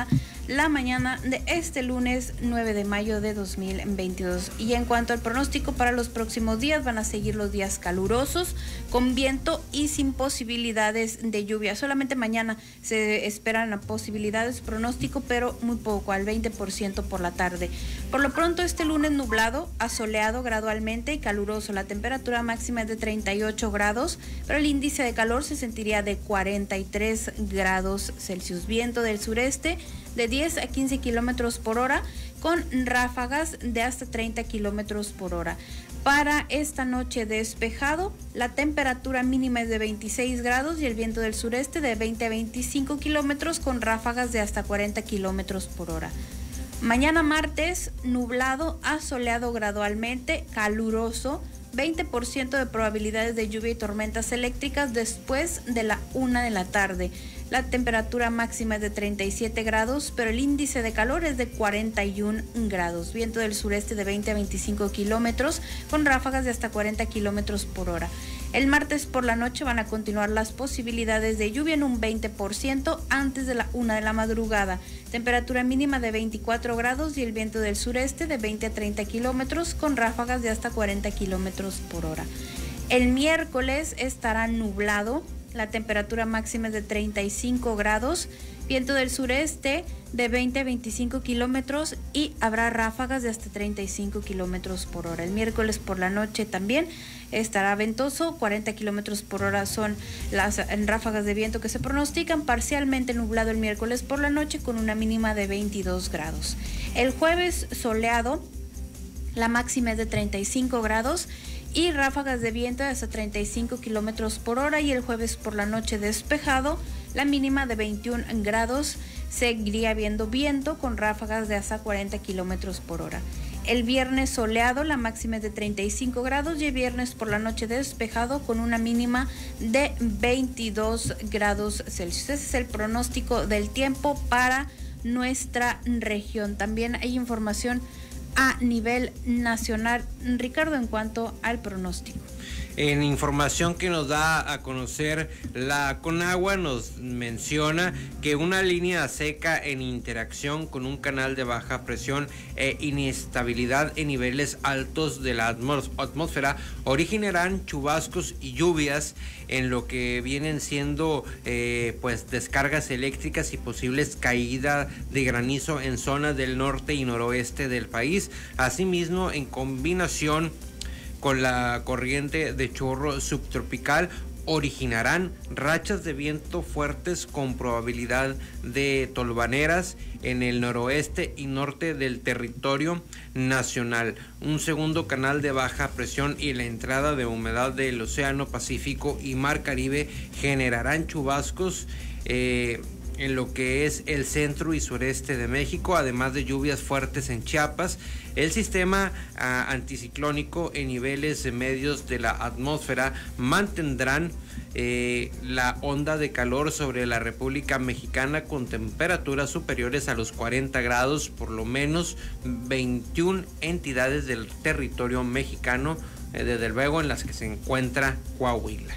la mañana de este lunes nueve de mayo de dos mil veintidós. Y en cuanto al pronóstico para los próximos días, van a seguir los días calurosos, con viento y sin posibilidades de lluvia. Solamente mañana se esperan posibilidades, pronóstico, pero muy poco, al veinte por ciento por la tarde. Por lo pronto, este lunes nublado, asoleado gradualmente y caluroso. La temperatura máxima es de treinta y ocho grados, pero el índice de calor se sentiría de cuarenta y tres grados Celsius. Viento del sureste de diez a quince kilómetros por hora, con ráfagas de hasta treinta kilómetros por hora. Para esta noche despejado, la temperatura mínima es de veintiséis grados y el viento del sureste de veinte a veinticinco kilómetros, con ráfagas de hasta cuarenta kilómetros por hora. Mañana martes, nublado, asoleado gradualmente, caluroso, veinte por ciento de probabilidades de lluvia y tormentas eléctricas después de la una de la tarde. La temperatura máxima es de treinta y siete grados, pero el índice de calor es de cuarenta y un grados. Viento del sureste de veinte a veinticinco kilómetros, con ráfagas de hasta cuarenta kilómetros por hora. El martes por la noche van a continuar las posibilidades de lluvia en un veinte por ciento antes de la una de la madrugada. Temperatura mínima de veinticuatro grados y el viento del sureste de veinte a treinta kilómetros, con ráfagas de hasta cuarenta kilómetros por hora. El miércoles estará nublado. La temperatura máxima es de treinta y cinco grados, viento del sureste de veinte a veinticinco kilómetros y habrá ráfagas de hasta treinta y cinco kilómetros por hora. El miércoles por la noche también estará ventoso, cuarenta kilómetros por hora son las ráfagas de viento que se pronostican, parcialmente nublado el miércoles por la noche con una mínima de veintidós grados. El jueves soleado, la máxima es de treinta y cinco grados y ráfagas de viento de hasta treinta y cinco kilómetros por hora, y el jueves por la noche despejado, la mínima de veintiún grados, seguiría habiendo viento con ráfagas de hasta cuarenta kilómetros por hora. El viernes soleado, la máxima es de treinta y cinco grados y el viernes por la noche despejado con una mínima de veintidós grados Celsius. Ese es el pronóstico del tiempo para nuestra región. También hay información a nivel nacional, Ricardo, en cuanto al pronóstico. En información que nos da a conocer la Conagua, nos menciona que una línea seca en interacción con un canal de baja presión e inestabilidad en niveles altos de la atmósfera originarán chubascos y lluvias en lo que vienen siendo eh, pues descargas eléctricas y posibles caídas de granizo en zonas del norte y noroeste del país. Asimismo, en combinación con la corriente de chorro subtropical, originarán rachas de viento fuertes con probabilidad de tolvaneras en el noroeste y norte del territorio nacional. Un segundo canal de baja presión y la entrada de humedad del Océano Pacífico y Mar Caribe generarán chubascos eh, en lo que es el centro y sureste de México, además de lluvias fuertes en Chiapas. El sistema uh, anticiclónico en niveles medios de la atmósfera mantendrán eh, la onda de calor sobre la República Mexicana con temperaturas superiores a los cuarenta grados, por lo menos veintiuna entidades del territorio mexicano, eh, desde luego en las que se encuentra Coahuila.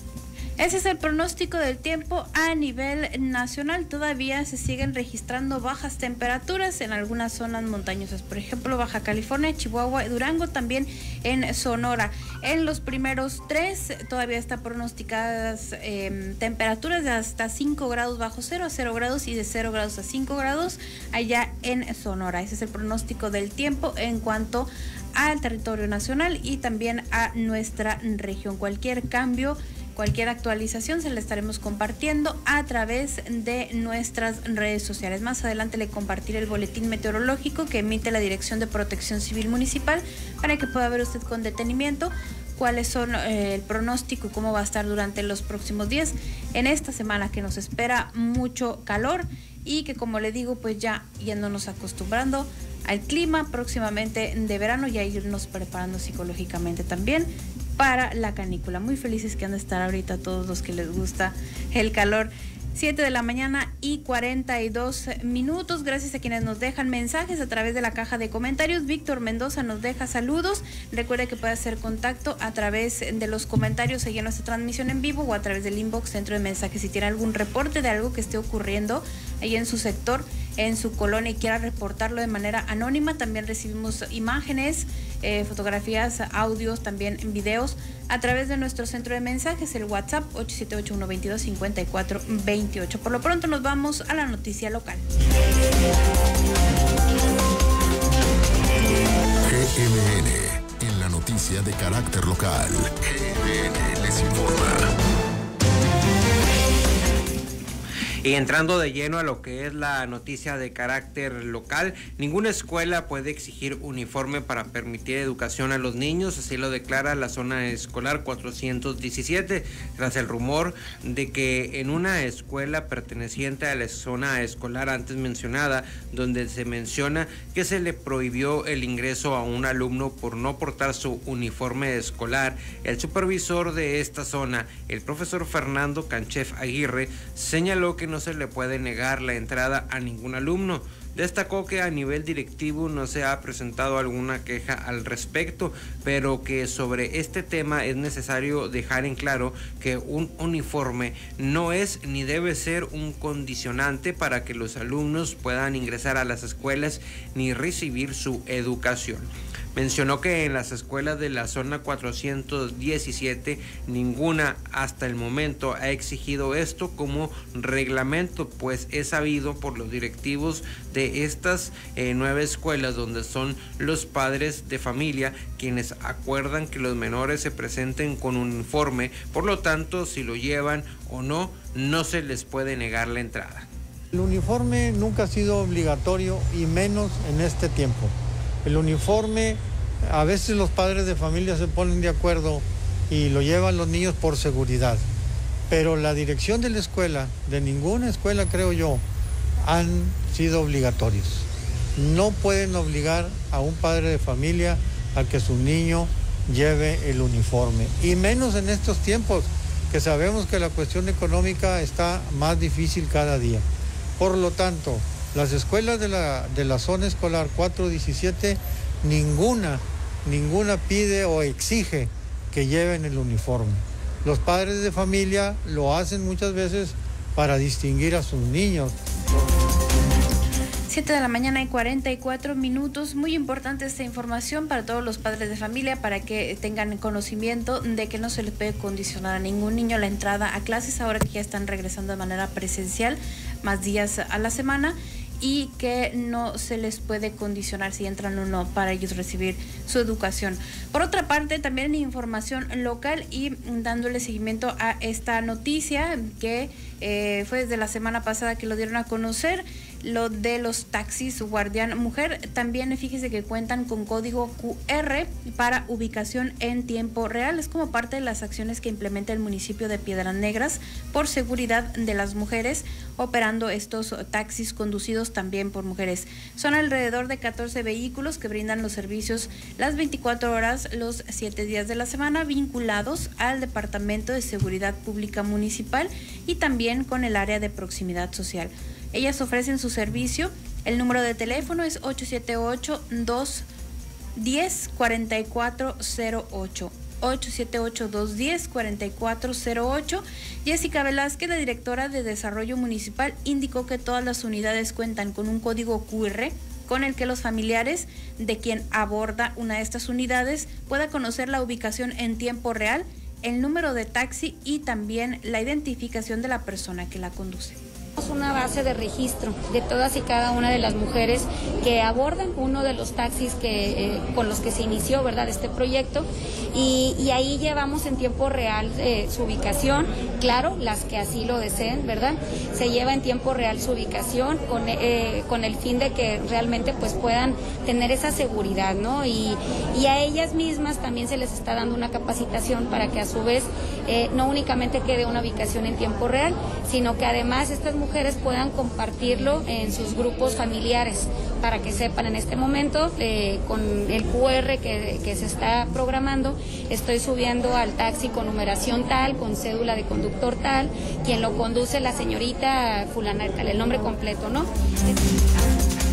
Ese es el pronóstico del tiempo a nivel nacional. Todavía se siguen registrando bajas temperaturas en algunas zonas montañosas, por ejemplo Baja California, Chihuahua, Durango, también en Sonora. En los primeros tres todavía están pronosticadas eh, temperaturas de hasta cinco grados bajo cero a cero grados y de cero grados a cinco grados allá en Sonora. Ese es el pronóstico del tiempo en cuanto al territorio nacional y también a nuestra región. Cualquier cambio, cualquier actualización se la estaremos compartiendo a través de nuestras redes sociales. Más adelante le compartiré el boletín meteorológico que emite la Dirección de Protección Civil Municipal para que pueda ver usted con detenimiento cuáles son eh, el pronóstico y cómo va a estar durante los próximos días en esta semana que nos espera mucho calor y que, como le digo, pues ya yéndonos acostumbrando al clima próximamente de verano, ya irnos preparando psicológicamente también para la canícula. Muy felices que han de estar ahorita todos los que les gusta el calor. siete de la mañana y cuarenta y dos minutos. Gracias a quienes nos dejan mensajes a través de la caja de comentarios. Víctor Mendoza nos deja saludos. Recuerde que puede hacer contacto a través de los comentarios ahí en nuestra transmisión en vivo o a través del inbox, centro de mensajes. Si tiene algún reporte de algo que esté ocurriendo ahí en su sector, en su colonia, y quiera reportarlo de manera anónima, también recibimos imágenes, eh, fotografías, audios, también videos a través de nuestro centro de mensajes, el WhatsApp ocho siete ocho, uno dos dos, cinco cuatro dos ocho. Por lo pronto nos vamos a la noticia local. G M N, en la noticia de carácter local. G M N les informa. Y entrando de lleno a lo que es la noticia de carácter local, ninguna escuela puede exigir uniforme para permitir educación a los niños, así lo declara la zona escolar cuatrocientos diecisiete, tras el rumor de que en una escuela perteneciente a la zona escolar antes mencionada, donde se menciona que se le prohibió el ingreso a un alumno por no portar su uniforme escolar, el supervisor de esta zona, el profesor Fernando Canchef Aguirre, señaló que no se le puede negar la entrada a ningún alumno. Destacó que a nivel directivo no se ha presentado alguna queja al respecto, pero que sobre este tema es necesario dejar en claro que un uniforme no es ni debe ser un condicionante para que los alumnos puedan ingresar a las escuelas ni recibir su educación. Mencionó que en las escuelas de la zona cuatrocientos diecisiete ninguna hasta el momento ha exigido esto como reglamento, pues es sabido por los directivos de estas eh, nueve escuelas donde son los padres de familia quienes acuerdan que los menores se presenten con un uniforme, por lo tanto si lo llevan o no, no se les puede negar la entrada. El uniforme nunca ha sido obligatorio y menos en este tiempo. El uniforme, a veces los padres de familia se ponen de acuerdo y lo llevan los niños por seguridad, pero la dirección de la escuela, de ninguna escuela creo yo, han sido obligatorios. No pueden obligar a un padre de familia a que su niño lleve el uniforme, y menos en estos tiempos que sabemos que la cuestión económica está más difícil cada día. Por lo tanto, las escuelas de la, de la zona escolar cuatrocientos diecisiete, ninguna, ninguna pide o exige que lleven el uniforme. Los padres de familia lo hacen muchas veces para distinguir a sus niños. siete de la mañana y cuarenta y cuatro minutos. Muy importante esta información para todos los padres de familia, para que tengan conocimiento de que no se les puede condicionar a ningún niño la entrada a clases ahora que ya están regresando de manera presencial más días a la semana, y que no se les puede condicionar si entran o no para ellos recibir su educación. Por otra parte, también información local y dándole seguimiento a esta noticia que eh, fue desde la semana pasada que lo dieron a conocer, lo de los taxis Guardián Mujer. También fíjese que cuentan con código Q R para ubicación en tiempo real. Es como parte de las acciones que implementa el municipio de Piedras Negras por seguridad de las mujeres, operando estos taxis conducidos también por mujeres. Son alrededor de catorce vehículos que brindan los servicios las veinticuatro horas, los siete días de la semana, vinculados al Departamento de Seguridad Pública Municipal y también con el área de proximidad social. Ellas ofrecen su servicio. El número de teléfono es ocho siete ocho, dos uno cero, cuatro cuatro cero ocho. ocho siete ocho, dos uno cero, cuatro cuatro cero ocho. Jessica Velázquez, la directora de Desarrollo Municipal, indicó que todas las unidades cuentan con un código Q R con el que los familiares de quien aborda una de estas unidades pueda conocer la ubicación en tiempo real, el número de taxi y también la identificación de la persona que la conduce. Una base de registro de todas y cada una de las mujeres que abordan uno de los taxis que eh, con los que se inició, ¿verdad?, este proyecto, y, y ahí llevamos en tiempo real eh, su ubicación, claro, las que así lo deseen, ¿verdad? Se lleva en tiempo real su ubicación con, eh, con el fin de que realmente pues puedan tener esa seguridad, ¿no? Y, y a ellas mismas también se les está dando una capacitación para que a su vez eh, no únicamente quede una ubicación en tiempo real, sino que además estas mujeres mujeres puedan compartirlo en sus grupos familiares para que sepan en este momento eh, con el Q R que, que se está programando, estoy subiendo al taxi con numeración tal, con cédula de conductor tal, quien lo conduce la señorita fulana tal, el nombre completo, ¿no?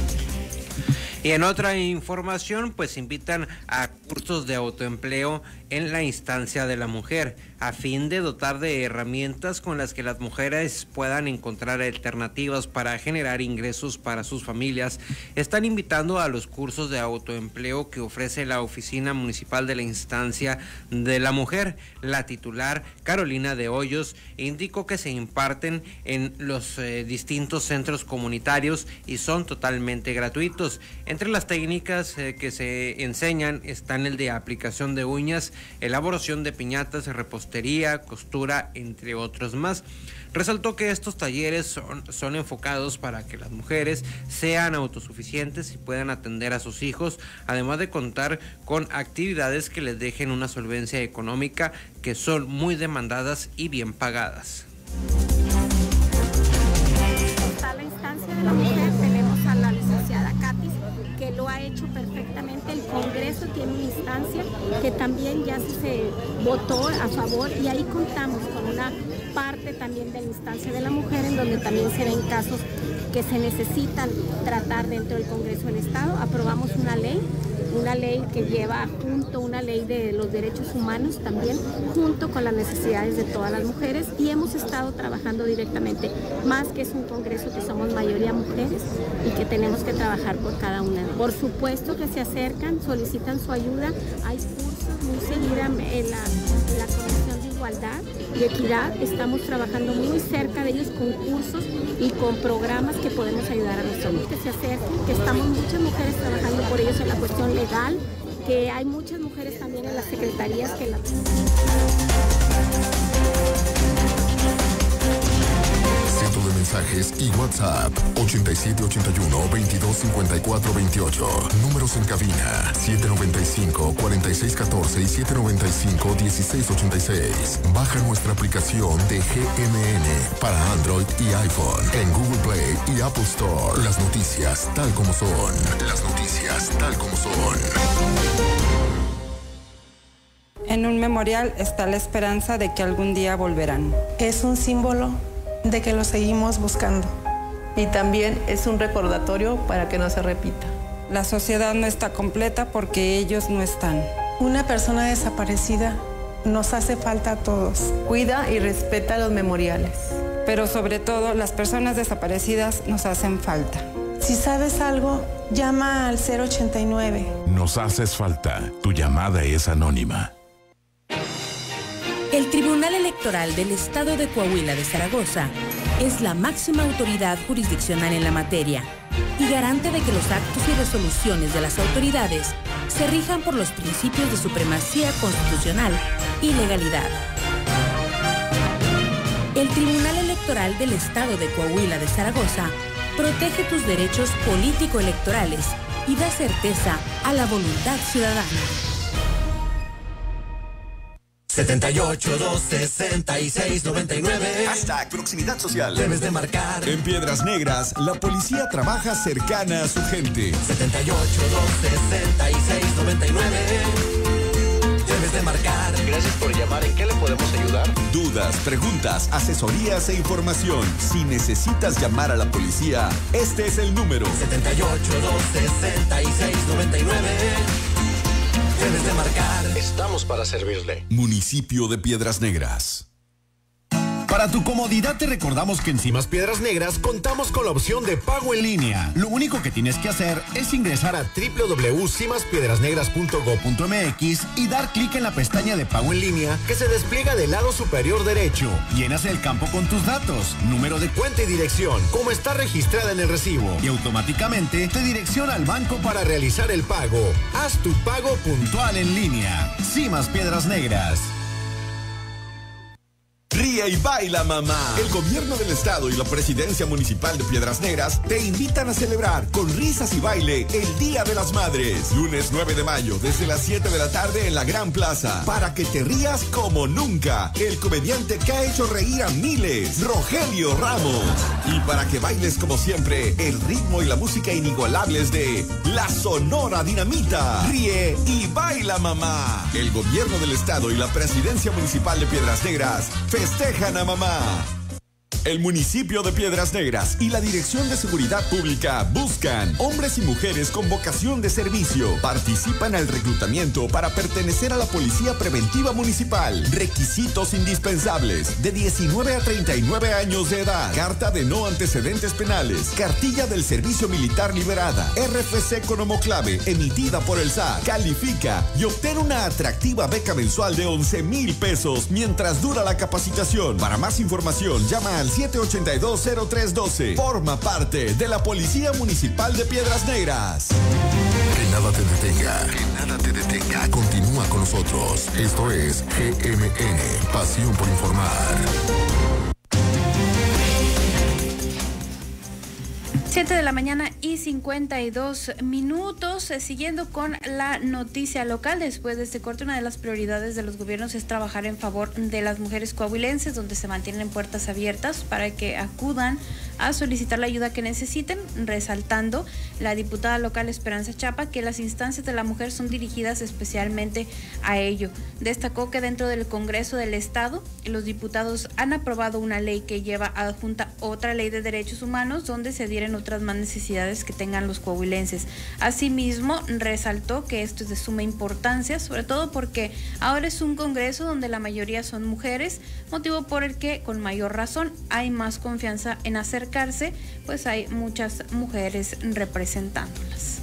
Y en otra información, pues invitan a cursos de autoempleo en la instancia de la mujer, a fin de dotar de herramientas con las que las mujeres puedan encontrar alternativas para generar ingresos para sus familias. Están invitando a los cursos de autoempleo que ofrece la Oficina Municipal de la Instancia de la Mujer. La titular, Carolina de Hoyos, indicó que se imparten en los eh, distintos centros comunitarios y son totalmente gratuitos. Entre las técnicas eh, que se enseñan están el de aplicación de uñas, elaboración de piñatas, repostería, costura, entre otros más. Resaltó que estos talleres son, son enfocados para que las mujeres sean autosuficientes y puedan atender a sus hijos, además de contar con actividades que les dejen una solvencia económica, que son muy demandadas y bien pagadas. Está la instancia de la mujer, tenemos a la licenciada Katy, que lo ha hecho perfectamente. El Congreso tiene una instancia que también ya se votó a favor, y ahí contamos con una parte también de la instancia de la mujer, en donde también se ven casos que se necesitan tratar dentro del Congreso del Estado. Aprobamos una ley, una ley que lleva junto una ley de los derechos humanos también, junto con las necesidades de todas las mujeres, y hemos estado trabajando directamente, más que es un Congreso que somos mayoría mujeres y que tenemos que trabajar por cada una. Por supuesto que se acercan, solicitan su ayuda, hay cursos muy seguida en la, en la Comisión de Igualdad y Equidad, estamos trabajando muy cerca de ellos con cursos y con programas que podemos ayudar a nuestros niños. Que se acerquen, que estamos muchas mujeres trabajando por ellos en la cuestión legal, que hay muchas mujeres también en las secretarías que la... Centro de mensajes y WhatsApp ochenta y siete ochenta y uno veintidós cincuenta y cuatro veintiocho. Números en cabina siete noventa y cinco cuarenta y seis catorce y siete noventa y cinco dieciséis ochenta y seis. Baja nuestra aplicación de G M N para Android y iPhone en Google Play y Apple Store. Las noticias tal como son. Las noticias tal como son. En un memorial está la esperanza de que algún día volverán. Es un símbolo de que lo seguimos buscando. Y también es un recordatorio para que no se repita. La sociedad no está completa porque ellos no están. Una persona desaparecida nos hace falta a todos. Cuida y respeta los memoriales. Pero sobre todo, las personas desaparecidas nos hacen falta. Si sabes algo, llama al cero ochenta y nueve. Nos haces falta. Tu llamada es anónima. El Tribunal Electoral del Estado de Coahuila de Zaragoza es la máxima autoridad jurisdiccional en la materia y garante de que los actos y resoluciones de las autoridades se rijan por los principios de supremacía constitucional y legalidad. El Tribunal Electoral del Estado de Coahuila de Zaragoza protege tus derechos político-electorales y da certeza a la voluntad ciudadana. setenta y ocho, dos, sesenta y seis, noventa y nueve. Hashtag proximidad social. Debes de marcar. En Piedras Negras, la policía trabaja cercana a su gente. setenta y ocho, dos, sesenta y seis, noventa y nueve. Debes de marcar. Gracias por llamar. ¿En qué le podemos ayudar? Dudas, preguntas, asesorías e información. Si necesitas llamar a la policía, este es el número. setenta y ocho, dos, sesenta y seis, noventa y nueve. Debes de marcar. Estamos para servirle. Municipio de Piedras Negras. Para tu comodidad te recordamos que en Cimas Piedras Negras contamos con la opción de pago en línea. Lo único que tienes que hacer es ingresar a doble u doble u doble u punto cimas piedras negras punto gob punto m x y dar clic en la pestaña de pago en línea que se despliega del lado superior derecho. Llenas el campo con tus datos, número de cuenta y dirección, como está registrada en el recibo, y automáticamente te direcciona al banco para realizar el pago. Haz tu pago puntual en línea. Cimas Piedras Negras. Ríe y baila, mamá. El gobierno del estado y la presidencia municipal de Piedras Negras te invitan a celebrar con risas y baile el Día de las Madres. Lunes nueve de mayo, desde las siete de la tarde en la Gran Plaza. Para que te rías como nunca. El comediante que ha hecho reír a miles, Rogelio Ramos. Y para que bailes como siempre, el ritmo y la música inigualables de La Sonora Dinamita. Ríe y baila, mamá. El gobierno del estado y la presidencia municipal de Piedras Negras festejan a mamá. El municipio de Piedras Negras y la Dirección de Seguridad Pública buscan hombres y mujeres con vocación de servicio. Participan al reclutamiento para pertenecer a la Policía Preventiva Municipal. Requisitos indispensables: de diecinueve a treinta y nueve años de edad, carta de no antecedentes penales, cartilla del servicio militar liberada, R F C Economoclave emitida por el S A C. Califica y obtén una atractiva beca mensual de once mil pesos mientras dura la capacitación. Para más información, llama al siete ocho dos, cero tres uno dos. Forma parte de la Policía Municipal de Piedras Negras. Que nada te detenga. Que nada te detenga. Continúa con nosotros. Esto es G M N, Pasión por Informar. siete de la mañana y cincuenta y dos minutos. Eh, siguiendo con la noticia local, después de este corte, una de las prioridades de los gobiernos es trabajar en favor de las mujeres coahuilenses, donde se mantienen puertas abiertas para que acudan a solicitar la ayuda que necesiten, resaltando la diputada local Esperanza Chapa que las instancias de la mujer son dirigidas especialmente a ello. Destacó que dentro del Congreso del Estado, los diputados han aprobado una ley que lleva adjunta otra ley de derechos humanos, donde se adhieren otras más necesidades que tengan los coahuilenses. Asimismo, resaltó que esto es de suma importancia, sobre todo porque ahora es un Congreso donde la mayoría son mujeres, motivo por el que con mayor razón hay más confianza en acercarse, pues hay muchas mujeres representándolas.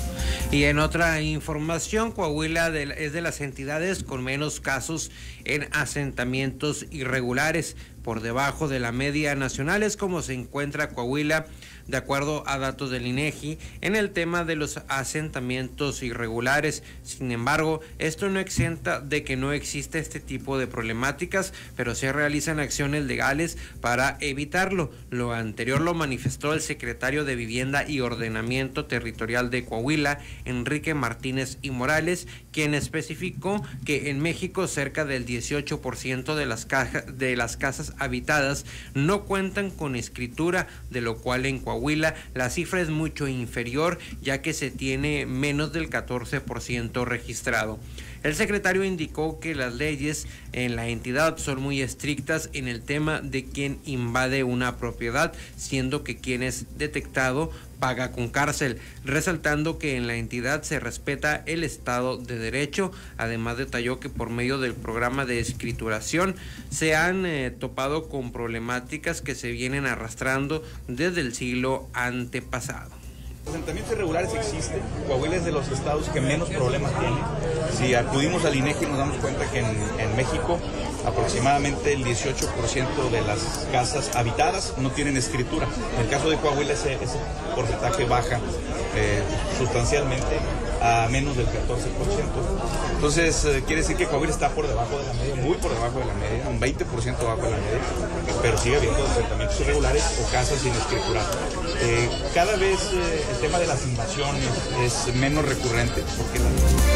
Y en otra información, Coahuila de, es de las entidades con menos casos en asentamientos irregulares, por debajo de la media nacional. Es como se encuentra Coahuila, de acuerdo a datos del INEGI, en el tema de los asentamientos irregulares. Sin embargo, esto no exenta de que no existe este tipo de problemáticas, pero se realizan acciones legales para evitarlo. Lo anterior lo manifestó el secretario de Vivienda y Ordenamiento Territorial de Coahuila, Enrique Martínez y Morales, quien especificó que en México cerca del dieciocho por ciento de las, caja, de las casas habitadas no cuentan con escritura, de lo cual en Coahuila la cifra es mucho inferior, ya que se tiene menos del catorce por ciento registrado. El secretario indicó que las leyes en la entidad son muy estrictas en el tema de quien invade una propiedad, siendo que quien es detectado paga con cárcel, resaltando que en la entidad se respeta el Estado de Derecho. Además, detalló que por medio del programa de escrituración se han eh, topado con problemáticas que se vienen arrastrando desde el siglo antepasado. Los asentamientos irregulares existen. Coahuila es de los estados que menos problemas tiene. Si acudimos al INEGI nos damos cuenta que en, en México aproximadamente el dieciocho por ciento de las casas habitadas no tienen escritura. En el caso de Coahuila ese, ese porcentaje baja eh, sustancialmente a menos del catorce por ciento. Entonces eh, quiere decir que Coahuila está por debajo de la media, muy por debajo de la media, un veinte por ciento bajo de la media, pero sigue habiendo asentamientos irregulares o casas sin escritura. Eh, cada vez eh, el tema de las invasiones es menos recurrente porque la...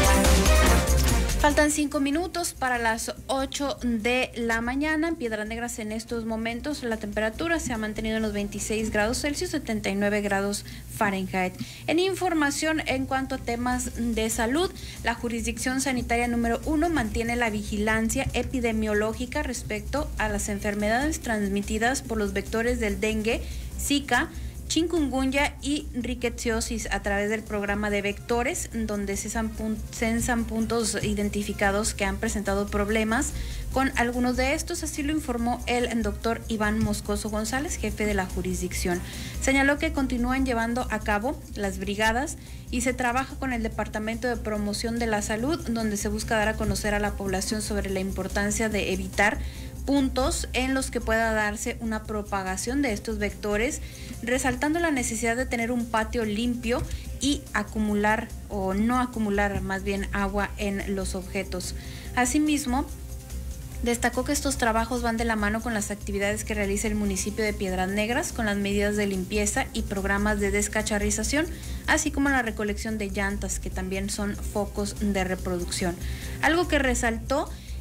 Faltan cinco minutos para las ocho de la mañana. En Piedras Negras en estos momentos la temperatura se ha mantenido en los veintiséis grados Celsius, setenta y nueve grados Fahrenheit. En información en cuanto a temas de salud, la jurisdicción sanitaria número uno mantiene la vigilancia epidemiológica respecto a las enfermedades transmitidas por los vectores del dengue, Zika, chikungunya y rickettsiosis a través del programa de vectores, donde se censan puntos identificados que han presentado problemas con algunos de estos. Así lo informó el doctor Iván Moscoso González, jefe de la jurisdicción. Señaló que continúan llevando a cabo las brigadas y se trabaja con el Departamento de Promoción de la Salud, donde se busca dar a conocer a la población sobre la importancia de evitar puntos en los que pueda darse una propagación de estos vectores, resaltando la necesidad de tener un patio limpio y acumular o no acumular más bien agua en los objetos. Asimismo, destacó que estos trabajos van de la mano con las actividades que realiza el municipio de Piedras Negras, con las medidas de limpieza y programas de descacharrización, así como la recolección de llantas, que también son focos de reproducción. Algo que resaltó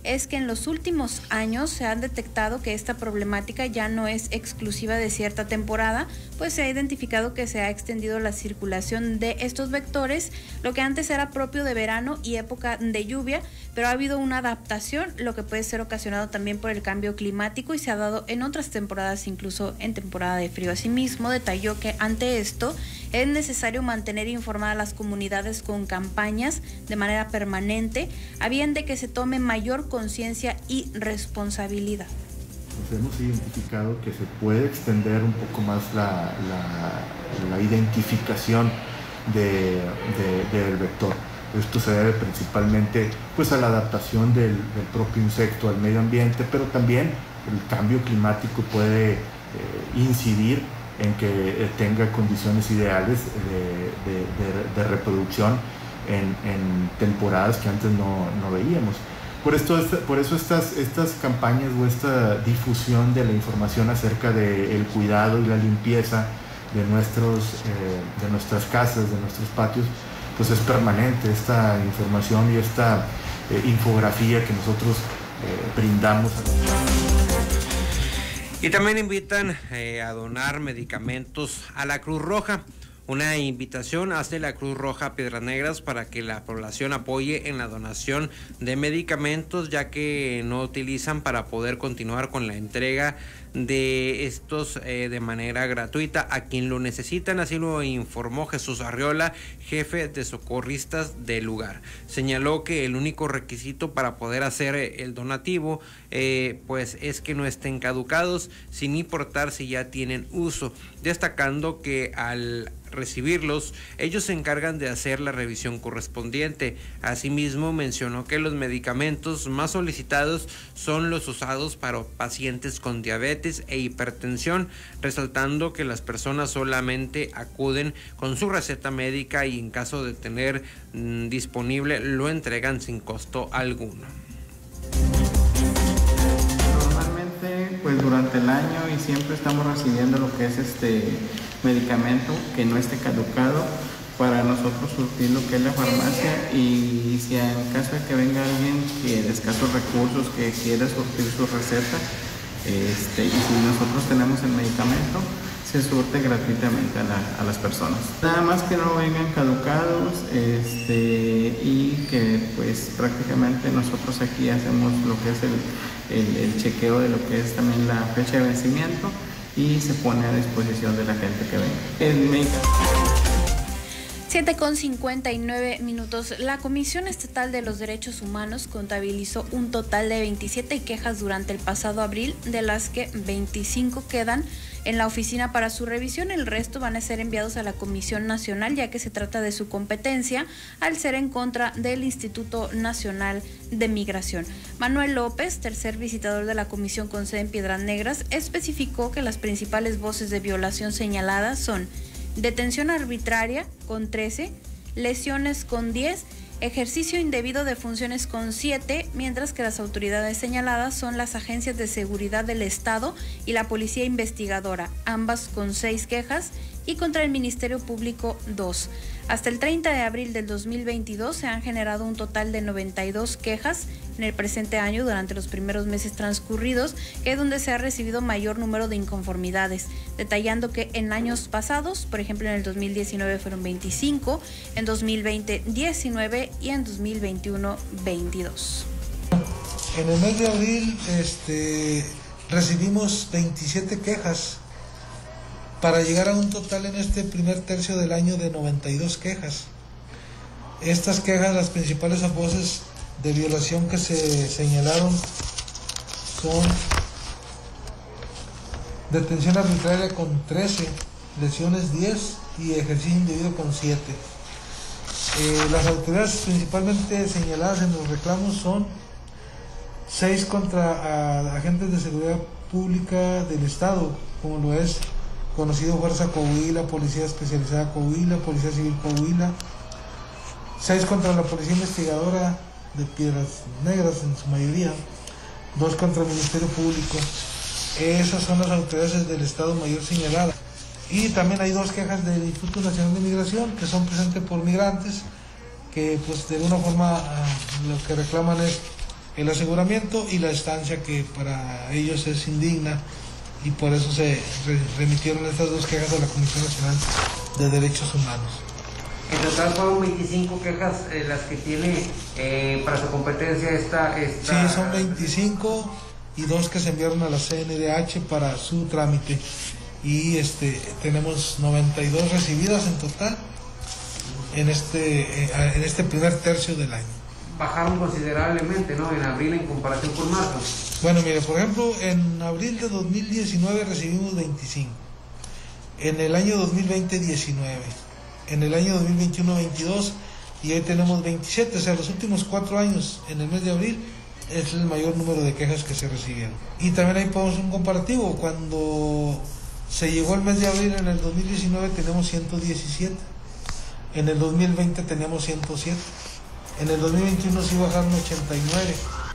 es que en los últimos años se han detectado que esta problemática ya no es exclusiva de cierta temporada, pues se ha identificado que se ha extendido la circulación de estos vectores, lo que antes era propio de verano y época de lluvia, pero ha habido una adaptación, lo que puede ser ocasionado también por el cambio climático y se ha dado en otras temporadas, incluso en temporada de frío. Asimismo, detalló que ante esto es necesario mantener informadas a las comunidades con campañas de manera permanente, a bien de que se tome mayor conciencia y responsabilidad. Pues hemos identificado que se puede extender un poco más la, la, la identificación de, de, del vector. Esto se debe principalmente pues, a la adaptación del, del propio insecto al medio ambiente, pero también el cambio climático puede eh, incidir en que eh, tenga condiciones ideales de, de, de, de reproducción en, en temporadas que antes no, no veíamos. Por, esto, por eso estas, estas campañas o esta difusión de la información acerca del cuidado y la limpieza de, nuestros, eh, de nuestras casas, de nuestros patios, pues es permanente esta información y esta eh, infografía que nosotros eh, brindamos. Y también invitan eh, a donar medicamentos a la Cruz Roja. Una invitación hace la Cruz Roja Piedras Negras para que la población apoye en la donación de medicamentos, ya que no utilizan para poder continuar con la entrega de estos eh, de manera gratuita a quien lo necesitan. Así lo informó Jesús Arriola, jefe de socorristas del lugar. Señaló que el único requisito para poder hacer el donativo eh, pues es que no estén caducados, sin importar si ya tienen uso, destacando que al recibirlos, ellos se encargan de hacer la revisión correspondiente. Asimismo, mencionó que los medicamentos más solicitados son los usados para pacientes con diabetes e hipertensión, resaltando que las personas solamente acuden con su receta médica y en caso de tener mmm, disponible lo entregan sin costo alguno. Normalmente, pues durante el año y siempre estamos recibiendo lo que es este medicamento que no esté caducado para nosotros surtir lo que es la farmacia, y si en caso de que venga alguien que de escasos recursos que quiera surtir su receta, este, y si nosotros tenemos el medicamento, se surte gratuitamente a, la, a las personas. Nada más que no vengan caducados, este, y que pues prácticamente nosotros aquí hacemos lo que es el, el, el chequeo de lo que es también la fecha de vencimiento y se pone a disposición de la gente que venga. El medicamento. siete con cincuenta y nueve minutos. La Comisión Estatal de los Derechos Humanos contabilizó un total de veintisiete quejas durante el pasado abril, de las que veinticinco quedan en la oficina para su revisión. El resto van a ser enviados a la Comisión Nacional, ya que se trata de su competencia, al ser en contra del Instituto Nacional de Migración. Manuel López, tercer visitador de la comisión con sede en Piedras Negras, especificó que las principales voces de violación señaladas son detención arbitraria con trece, lesiones con diez, ejercicio indebido de funciones con siete, mientras que las autoridades señaladas son las agencias de seguridad del Estado y la Policía Investigadora, ambas con seis quejas, y contra el Ministerio Público dos. Hasta el treinta de abril del dos mil veintidós se han generado un total de noventa y dos quejas en el presente año durante los primeros meses transcurridos, que es donde se ha recibido mayor número de inconformidades, detallando que en años pasados, por ejemplo en el dos mil diecinueve fueron veinticinco, en dos mil veinte diecinueve y en dos mil veintiuno veintidós. En el mes de abril este, recibimos veintisiete quejas, para llegar a un total en este primer tercio del año de noventa y dos quejas. Estas quejas, las principales voces de violación que se señalaron son detención arbitraria con trece, lesiones diez y ejercicio indebido con siete. Eh, las autoridades principalmente señaladas en los reclamos son seis contra a, agentes de seguridad pública del Estado, como lo es conocido Fuerza Coahuila, Policía Especializada Coahuila, Policía Civil Coahuila, seis contra la Policía Investigadora de Piedras Negras en su mayoría, dos contra el Ministerio Público. Esas son las autoridades del Estado Mayor señaladas. Y también hay dos quejas del Instituto Nacional de Migración que son presentes por migrantes, que pues de alguna forma uh, lo que reclaman es el aseguramiento y la estancia que para ellos es indigna, y por eso se re remitieron estas dos quejas a la Comisión Nacional de Derechos Humanos. En total fueron veinticinco quejas eh, las que tiene eh, para su competencia esta, esta... Sí, son veinticinco y dos que se enviaron a la C N D H para su trámite. Y este tenemos noventa y dos recibidas en total en este, eh, en este primer tercio del año. Bajaron considerablemente, ¿no?, en abril en comparación con marzo. Bueno, mire, por ejemplo, en abril de dos mil diecinueve recibimos veinticinco, en el año dos mil veinte diecinueve, en el año dos mil veintiuno veintidós, y hoy tenemos veintisiete, o sea, los últimos cuatro años, en el mes de abril, es el mayor número de quejas que se recibieron. Y también ahí podemos un comparativo, cuando se llegó el mes de abril en el dos mil diecinueve tenemos ciento diecisiete, en el dos mil veinte tenemos ciento siete, en el dos mil veintiuno sí bajaron ochenta y nueve.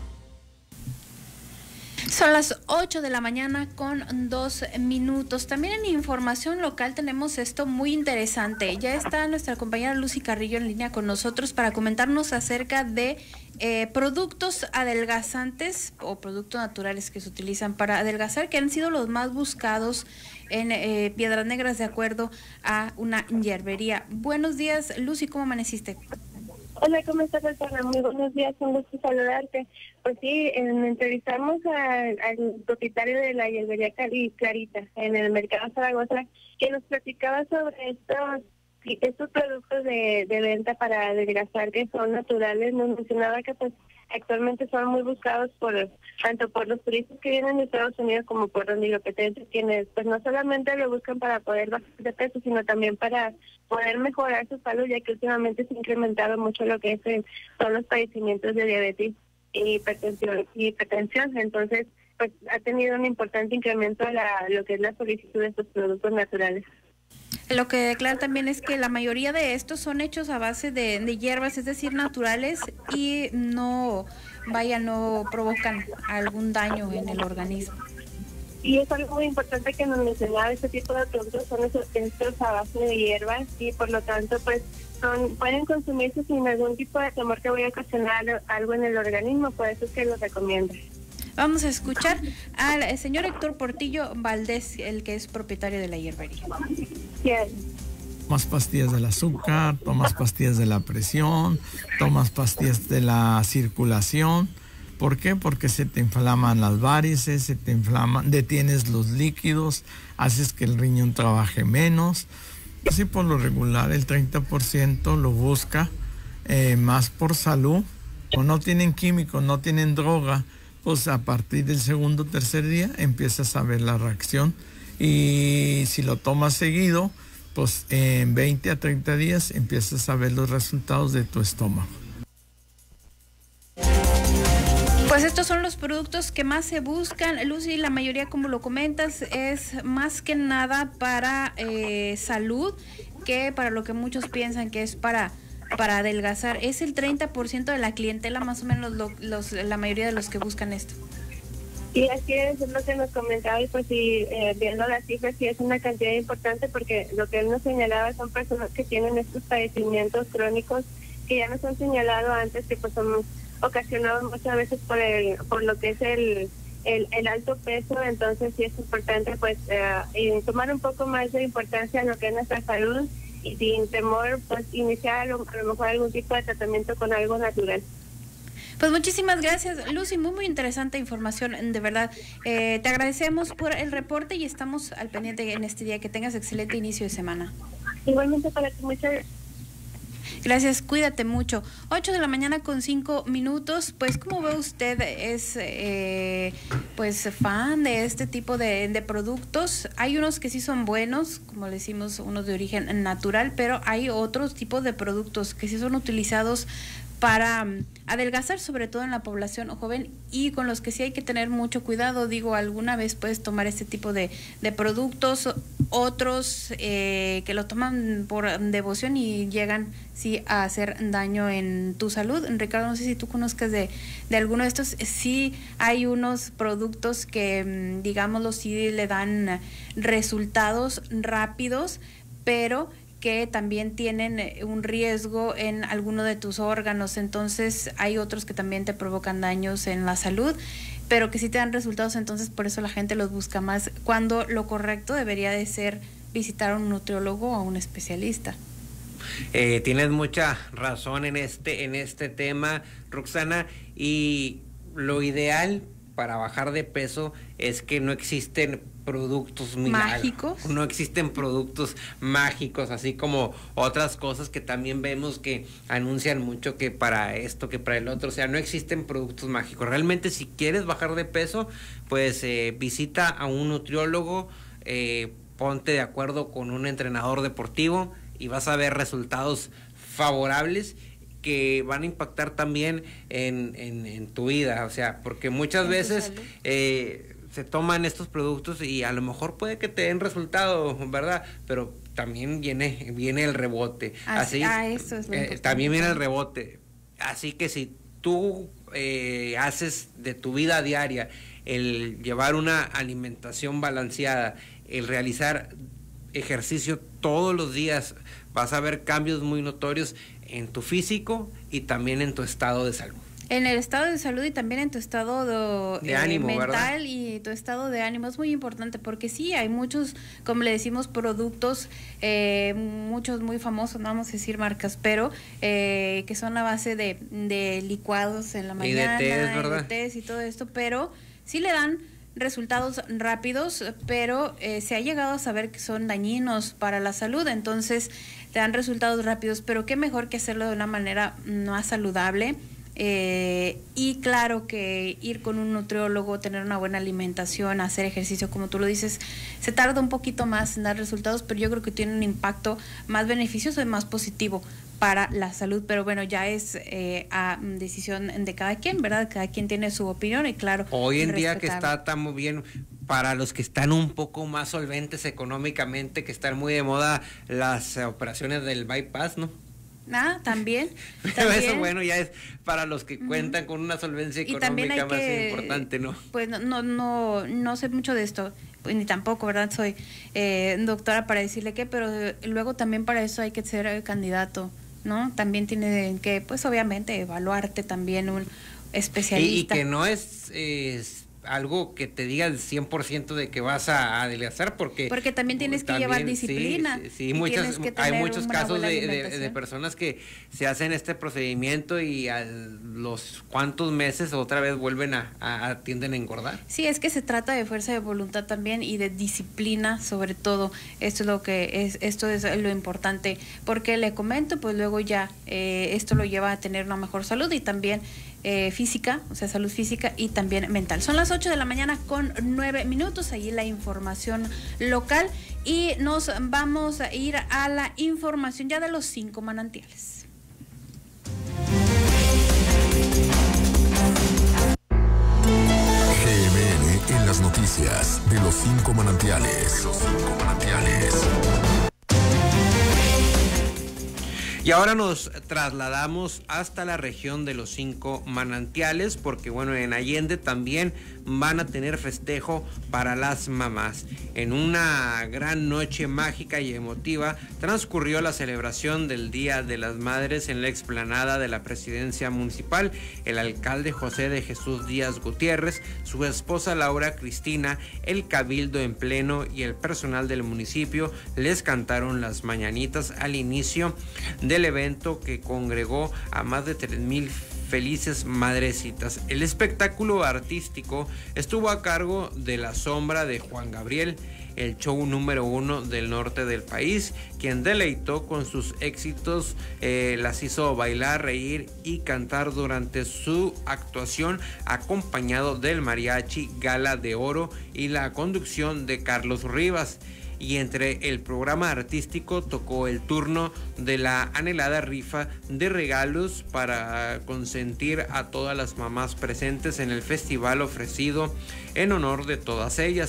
Son las ocho de la mañana con dos minutos. También en información local tenemos esto muy interesante. Ya está nuestra compañera Lucy Carrillo en línea con nosotros para comentarnos acerca de eh, productos adelgazantes o productos naturales que se utilizan para adelgazar, que han sido los más buscados en eh, Piedras Negras, de acuerdo a una hierbería. Buenos días, Lucy, ¿cómo amaneciste? Hola, ¿cómo estás, Susana? Muy buenos días, un gusto saludarte. Pues sí, en, entrevistamos al propietario de la hierbería Clarita en el mercado Zaragoza, que nos platicaba sobre estos estos productos de, de venta para adelgazar que son naturales. Nos mencionaba que pues actualmente son muy buscados por tanto por los turistas que vienen de Estados Unidos como por los nilopetenses, quienes pues no solamente lo buscan para poder bajar de peso, sino también para poder mejorar su salud, ya que últimamente se ha incrementado mucho lo que es el, son los padecimientos de diabetes y hipertensión, y hipertensión. Entonces pues ha tenido un importante incremento la, lo que es la solicitud de estos productos naturales. Lo que declara también es que la mayoría de estos son hechos a base de, de hierbas, es decir, naturales, y no, vaya, no provocan algún daño en el organismo. Y es algo muy importante que nos mencionaba, este tipo de productos son esos hechos a base de hierbas y por lo tanto pues son pueden consumirse sin algún tipo de temor que vaya a ocasionar algo en el organismo, por eso es que los recomiendo. Vamos a escuchar al señor Héctor Portillo Valdés, el que es propietario de la hierbería. Tomas pastillas del azúcar, tomas pastillas de la presión, tomas pastillas de la circulación. ¿Por qué? Porque se te inflaman las varices, se te inflaman, detienes los líquidos, haces que el riñón trabaje menos. Así por lo regular el treinta por ciento lo busca eh, más por salud, o no tienen químicos, no tienen droga. Pues a partir del segundo o tercer día empiezas a ver la reacción, y si lo tomas seguido, pues en veinte a treinta días empiezas a ver los resultados de tu estómago. Pues estos son los productos que más se buscan, Lucy. La mayoría, como lo comentas, es más que nada para eh, salud, que para lo que muchos piensan que es para para adelgazar. Es el treinta por ciento de la clientela, más o menos, lo, los, la mayoría de los que buscan esto. Y así es, es lo que nos comentaba, y pues sí, eh, viendo las cifras, sí es una cantidad importante, porque lo que él nos señalaba son personas que tienen estos padecimientos crónicos que ya nos han señalado antes, que pues son ocasionados muchas veces por el por lo que es el el, el alto peso. Entonces sí es importante pues eh, tomar un poco más de importancia en lo que es nuestra salud, y sin temor pues iniciar a lo, a lo mejor algún tipo de tratamiento con algo natural. Pues muchísimas gracias, Lucy, muy muy interesante información, de verdad. Eh, te agradecemos por el reporte y estamos al pendiente en este día. Que tengas excelente inicio de semana. Igualmente para ti, muchas gracias. Gracias, cuídate mucho. ocho de la mañana con cinco minutos. Pues, ¿cómo ve usted? ¿Es eh, pues fan de este tipo de, de productos? Hay unos que sí son buenos, como le decimos, unos de origen natural, pero hay otros tipos de productos que sí son utilizados para um, adelgazar, sobre todo en la población joven, y con los que sí hay que tener mucho cuidado. Digo, alguna vez puedes tomar este tipo de, de productos, otros eh, que lo toman por devoción y llegan sí a hacer daño en tu salud. Ricardo, no sé si tú conozcas de, de alguno de estos. Sí hay unos productos que, digámoslo, sí le dan resultados rápidos, pero que también tienen un riesgo en alguno de tus órganos, entonces hay otros que también te provocan daños en la salud, pero que sí te dan resultados, entonces por eso la gente los busca más, cuando lo correcto debería de ser visitar a un nutriólogo o a un especialista. Eh, tienes mucha razón en este, en este tema, Roxana, y lo ideal para bajar de peso es que no existen productos mágicos, no existen productos mágicos, así como otras cosas que también vemos que anuncian mucho que para esto, que para el otro, o sea, no existen productos mágicos. Realmente, si quieres bajar de peso, pues eh, visita a un nutriólogo, eh, ponte de acuerdo con un entrenador deportivo y vas a ver resultados favorables que van a impactar también en, en, en tu vida, o sea, porque muchas veces eh, se toman estos productos y a lo mejor puede que te den resultado, ¿verdad? Pero también viene, viene el rebote. Así, Así ah, eso es lo eh, también viene el rebote. Así que si tú eh, haces de tu vida diaria el llevar una alimentación balanceada, el realizar ejercicio todos los días, vas a ver cambios muy notorios en tu físico y también en tu estado de salud. En el estado de salud y también en tu estado de, de eh, ánimo, mental, ¿verdad? Y tu estado de ánimo es muy importante, porque sí, hay muchos, como le decimos, productos, eh, muchos muy famosos, no vamos a decir marcas, pero eh, que son a base de, de licuados en la mañana, y de tés, ¿verdad? Y de tés y todo esto, pero sí le dan resultados rápidos, pero eh, se ha llegado a saber que son dañinos para la salud, entonces te dan resultados rápidos, pero qué mejor que hacerlo de una manera más saludable. Eh, y claro que ir con un nutriólogo, tener una buena alimentación, hacer ejercicio, como tú lo dices, se tarda un poquito más en dar resultados, pero yo creo que tiene un impacto más beneficioso y más positivo para la salud, pero bueno, ya es eh, a decisión de cada quien, ¿verdad? Cada quien tiene su opinión y claro. Hoy en día que está tan muy bien, para los que están un poco más solventes económicamente, que están muy de moda las operaciones del bypass, ¿no? Ah, también. Pero también. eso, bueno, ya es para los que cuentan uh-huh. con una solvencia económica más que, importante, ¿no? Pues no, no, no, no sé mucho de esto, pues, ni tampoco, ¿verdad? Soy eh, doctora para decirle qué, pero luego también para eso hay que ser eh, candidato, ¿no? También tiene que, pues obviamente, evaluarte también un especialista. Y, y que no es... es algo que te diga el cien por ciento de que vas a adelgazar, porque porque también tienes que también, llevar disciplina. Sí, sí muchas, hay muchos casos de, de, de personas que se hacen este procedimiento y a los cuantos meses otra vez vuelven a, a, a tienden a engordar. Sí, es que se trata de fuerza de voluntad también y de disciplina sobre todo. Esto es lo que es, esto es lo importante, porque le comento, pues luego ya eh, esto lo lleva a tener una mejor salud y también Eh, física, o sea, salud física y también mental. Son las ocho de la mañana con nueve minutos, ahí la información local y nos vamos a ir a la información ya de los cinco manantiales. G M N en las noticias de los cinco manantiales. Los cinco manantiales. Y ahora nos trasladamos hasta la región de los cinco manantiales, porque bueno, en Allende también van a tener festejo para las mamás. En una gran noche mágica y emotiva transcurrió la celebración del Día de las Madres en la explanada de la Presidencia Municipal. El alcalde José de Jesús Díaz Gutiérrez, su esposa Laura Cristina, el cabildo en pleno y el personal del municipio les cantaron las mañanitas al inicio del evento que congregó a más de tres mil felices madrecitas. El espectáculo artístico estuvo a cargo de La Sombra de Juan Gabriel, el show número uno del norte del país, quien deleitó con sus éxitos, eh, las hizo bailar, reír y cantar durante su actuación, acompañado del mariachi Gala de Oro y la conducción de Carlos Rivas. Y entre el programa artístico tocó el turno de la anhelada rifa de regalos para consentir a todas las mamás presentes en el festival ofrecido en honor de todas ellas.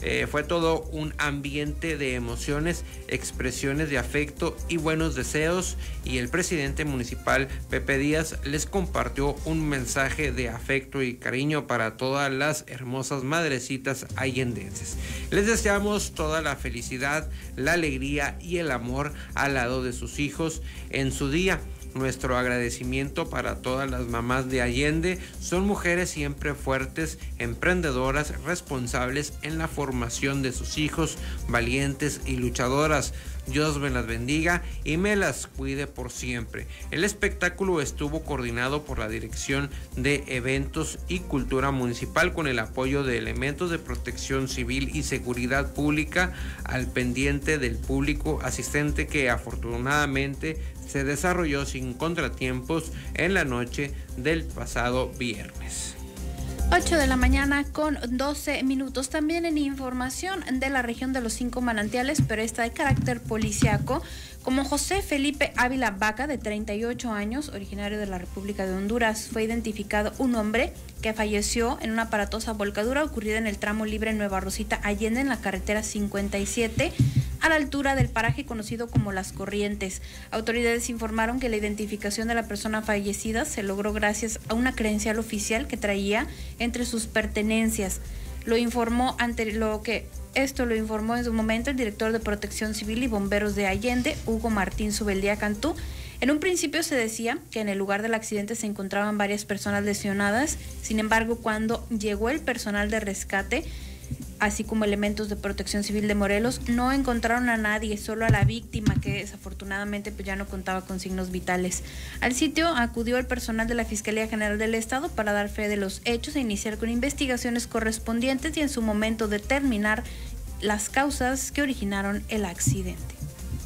Eh, fue todo un ambiente de emociones, expresiones de afecto y buenos deseos, y el presidente municipal Pepe Díaz les compartió un mensaje de afecto y cariño para todas las hermosas madrecitas allendenses. Les deseamos toda la felicidad, la alegría y el amor al lado de sus hijos en su día. Nuestro agradecimiento para todas las mamás de Allende. Son mujeres siempre fuertes, emprendedoras, responsables en la formación de sus hijos, valientes y luchadoras. Dios me las bendiga y me las cuide por siempre. El espectáculo estuvo coordinado por la Dirección de Eventos y Cultura Municipal con el apoyo de elementos de protección civil y seguridad pública al pendiente del público asistente, que afortunadamente se desarrolló sin contratiempos en la noche del pasado viernes. ocho de la mañana con doce minutos. También en información de la región de los Cinco Manantiales, pero esta de carácter policiaco, como José Felipe Ávila Vaca, de treinta y ocho años, originario de la República de Honduras, fue identificado un hombre que falleció en una aparatosa volcadura ocurrida en el tramo libre Nueva Rosita Allende, en la carretera cincuenta y siete, a la altura del paraje conocido como Las Corrientes. Autoridades informaron que la identificación de la persona fallecida se logró gracias a una credencial oficial que traía entre sus pertenencias. Lo informó ante lo que esto lo informó en su momento el director de Protección Civil y Bomberos de Allende, Hugo Martín Subeldía Cantú. En un principio se decía que en el lugar del accidente se encontraban varias personas lesionadas. Sin embargo, cuando llegó el personal de rescate, así como elementos de Protección Civil de Morelos, no encontraron a nadie, solo a la víctima, que desafortunadamente pues ya no contaba con signos vitales. Al sitio acudió el personal de la Fiscalía General del Estado para dar fe de los hechos e iniciar con investigaciones correspondientes y en su momento determinar las causas que originaron el accidente.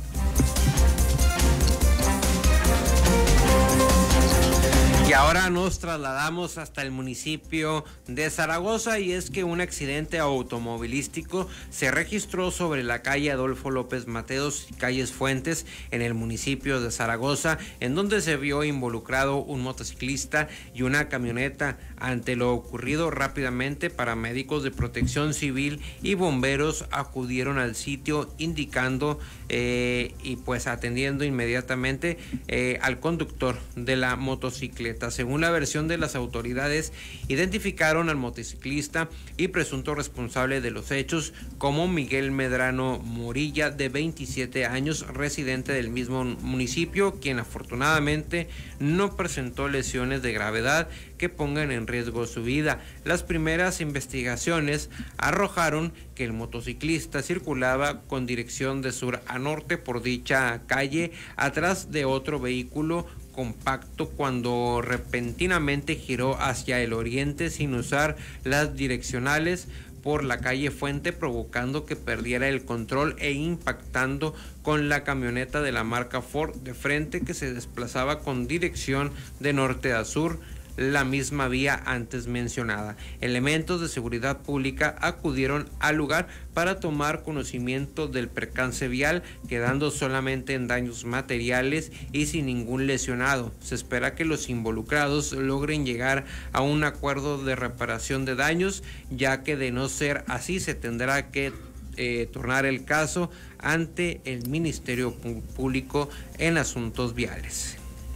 Y ahora nos trasladamos hasta el municipio de Zaragoza, y es que un accidente automovilístico se registró sobre la calle Adolfo López Mateos y calles Fuentes en el municipio de Zaragoza, en donde se vio involucrado un motociclista y una camioneta. Ante lo ocurrido, rápidamente paramédicos de Protección Civil y bomberos acudieron al sitio, indicando eh, y pues atendiendo inmediatamente eh, al conductor de la motocicleta. Según la versión de las autoridades, identificaron al motociclista y presunto responsable de los hechos como Miguel Medrano Morilla, de veintisiete años, residente del mismo municipio, quien afortunadamente no presentó lesiones de gravedad que pongan en riesgo su vida. Las primeras investigaciones arrojaron que el motociclista circulaba con dirección de sur a norte por dicha calle atrás de otro vehículo compacto, cuando repentinamente giró hacia el oriente sin usar las direccionales por la calle Fuente, provocando que perdiera el control e impactando con la camioneta de la marca Ford de frente, que se desplazaba con dirección de norte a sur, la misma vía antes mencionada. Elementos de seguridad pública acudieron al lugar para tomar conocimiento del percance vial, quedando solamente en daños materiales y sin ningún lesionado. Se espera que los involucrados logren llegar a un acuerdo de reparación de daños, ya que de no ser así se tendrá que eh, tornar el caso ante el Ministerio Público en Asuntos Viales.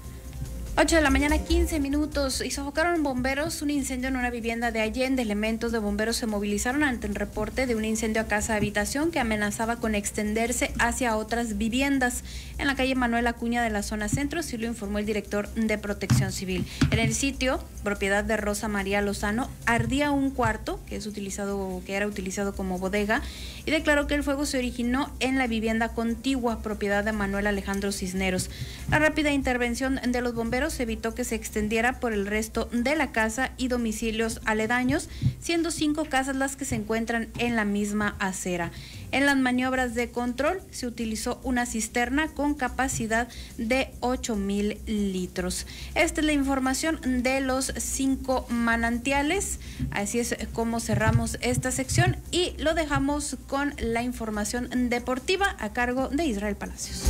ocho de la mañana, quince minutos, y sofocaron bomberos un incendio en una vivienda de Allende. Elementos de bomberos se movilizaron ante el reporte de un incendio a casa habitación que amenazaba con extenderse hacia otras viviendas en la calle Manuel Acuña de la zona centro, así lo informó el director de Protección Civil. En el sitio, propiedad de Rosa María Lozano, ardía un cuarto que es utilizado, que era utilizado como bodega, y declaró que el fuego se originó en la vivienda contigua, propiedad de Manuel Alejandro Cisneros. La rápida intervención de los bomberos evitó que se extendiera por el resto de la casa y domicilios aledaños, siendo cinco casas las que se encuentran en la misma acera. En las maniobras de control se utilizó una cisterna con capacidad de ocho mil litros. Esta es la información de los cinco manantiales. Así es como cerramos esta sección y lo dejamos con la información deportiva a cargo de Israel Palacios.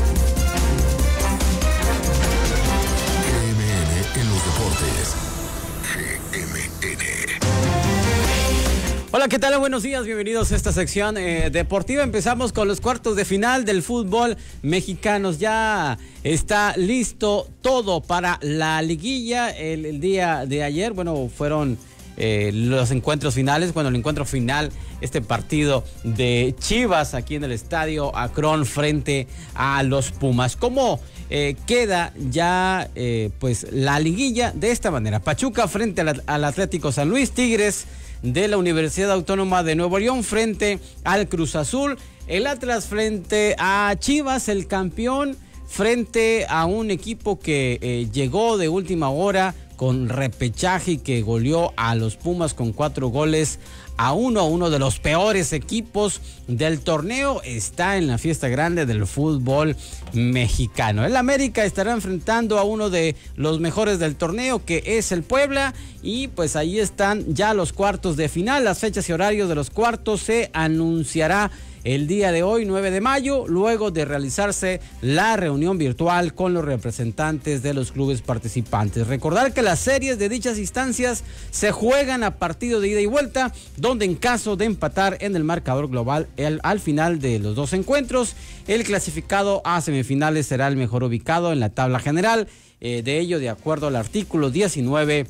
En los deportes, G M N. Hola. Hola, ¿qué tal? Buenos días, bienvenidos a esta sección eh, deportiva. Empezamos con los cuartos de final del fútbol mexicano. Ya está listo todo para la liguilla. El, el día de ayer, bueno, fueron eh, los encuentros finales. Bueno, el encuentro final, este partido de Chivas aquí en el Estadio Akron frente a los Pumas. ¿Cómo eh, queda ya eh, pues la liguilla? De esta manera: Pachuca frente al, al Atlético San Luis, Tigres de la Universidad Autónoma de Nuevo León frente al Cruz Azul, el Atlas frente a Chivas, el campeón frente a un equipo que eh, llegó de última hora con repechaje y que goleó a los Pumas con cuatro goles a uno, uno de los peores equipos del torneo. Está en la fiesta grande del fútbol mexicano. El América estará enfrentando a uno de los mejores del torneo, que es el Puebla, y pues ahí están ya los cuartos de final. Las fechas y horarios de los cuartos se anunciará el día de hoy, nueve de mayo, luego de realizarse la reunión virtual con los representantes de los clubes participantes. Recordar que las series de dichas instancias se juegan a partido de ida y vuelta, donde en caso de empatar en el marcador global el, al final de los dos encuentros, el clasificado a semifinales será el mejor ubicado en la tabla general. Eh, de ello, de acuerdo al artículo diecinueve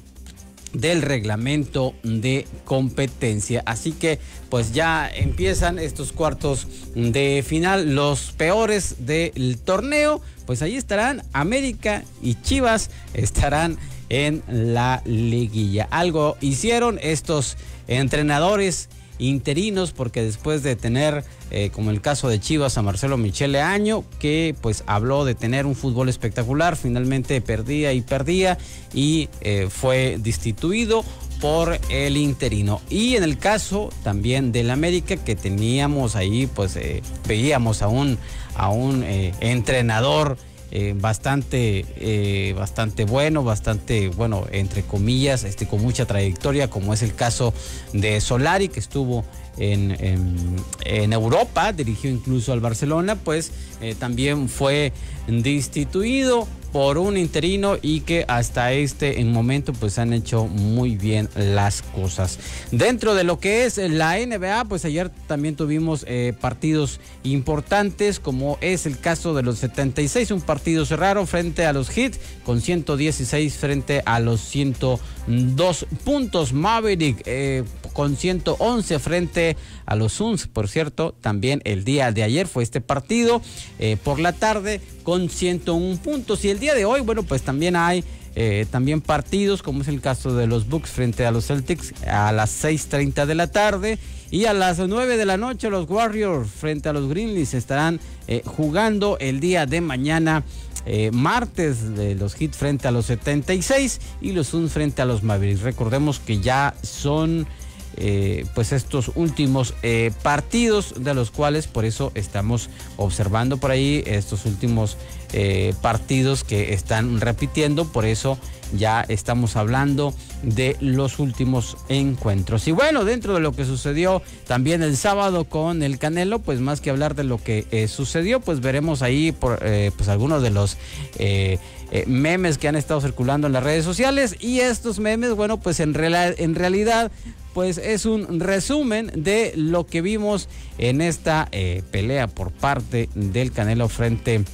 del reglamento de competencia. Así que pues ya empiezan estos cuartos de final, los peores del torneo. Pues ahí estarán América y Chivas, estarán en la liguilla. Algo hicieron estos entrenadores interinos, porque después de tener, eh, como el caso de Chivas, a Marcelo Michele Año, que pues habló de tener un fútbol espectacular, finalmente perdía y perdía y eh, fue destituido por el interino. Y en el caso también del América, que teníamos ahí, pues eh, veíamos a un, a un eh, entrenador Eh, bastante eh, bastante bueno, bastante bueno, entre comillas, este, con mucha trayectoria, como es el caso de Solari, que estuvo en, en, en Europa, dirigió incluso al Barcelona, pues eh, también fue destituido por un interino, y que hasta este en momento pues han hecho muy bien las cosas. Dentro de lo que es la N B A, pues ayer también tuvimos eh, partidos importantes, como es el caso de los setenta y seis, un partido cerrado frente a los Heat con ciento dieciséis frente a los ciento dos puntos. Maverick eh, con ciento once frente a los Suns. Por cierto, también el día de ayer fue este partido eh, por la tarde con ciento uno puntos. Y el día de hoy, bueno, pues también hay eh, también partidos, como es el caso de los Bucks frente a los Celtics a las seis treinta de la tarde. Y a las nueve de la noche los Warriors frente a los Grizzlies estarán eh, jugando el día de mañana. Eh, martes, de los Heat frente a los setenta y seis y los Suns frente a los Mavericks. Recordemos que ya son eh, pues estos últimos eh, partidos, de los cuales por eso estamos observando por ahí estos últimos eh, partidos que están repitiendo. Por eso ya estamos hablando de los últimos encuentros. Y bueno, dentro de lo que sucedió también el sábado con el Canelo, pues más que hablar de lo que eh, sucedió, pues veremos ahí por eh, pues algunos de los eh, eh, memes que han estado circulando en las redes sociales. Y estos memes, bueno, pues en, real, en realidad pues es un resumen de lo que vimos en esta eh, pelea por parte del Canelo frente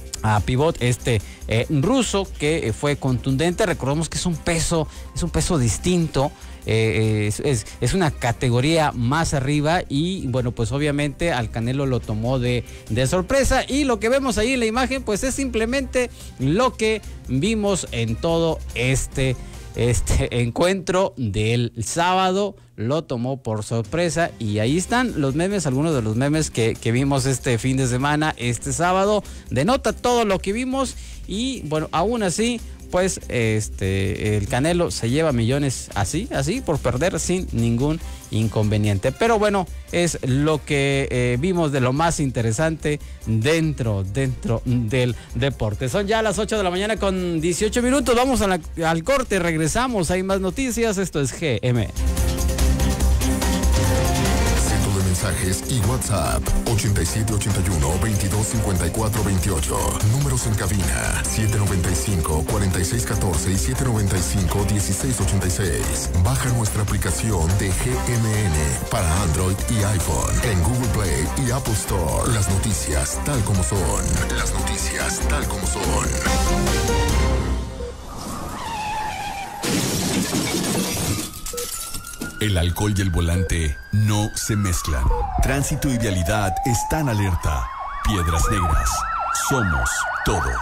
a Pivot, este eh, ruso, que eh, fue contundente. Recordemos que es un peso, es un peso distinto, eh, es, es, es una categoría más arriba, y bueno, pues obviamente al Canelo lo tomó de, de sorpresa, y lo que vemos ahí en la imagen pues es simplemente lo que vimos en todo este Este encuentro del sábado. Lo tomó por sorpresa, y ahí están los memes, algunos de los memes que, que vimos este fin de semana, este sábado. Denota todo lo que vimos, y bueno, aún así, pues este el Canelo se lleva millones así, así por perder sin ningún inconveniente. Pero bueno, es lo que eh, vimos de lo más interesante dentro, dentro del deporte. Son ya las ocho de la mañana con dieciocho minutos. Vamos a la, al corte, regresamos, hay más noticias. Esto es G M. mensajes y WhatsApp ochenta y siete ochenta y uno, veintidós cincuenta y cuatro veintiocho. Números en cabina siete noventa y cinco, cuarenta y seis catorce y siete noventa y cinco, dieciséis ochenta y seis. Baja nuestra aplicación de G M N para Android y iPhone en Google Play y Apple Store. Las noticias tal como son. Las noticias tal como son. El alcohol y el volante no se mezclan. Tránsito y vialidad están alerta. Piedras Negras. Somos todos.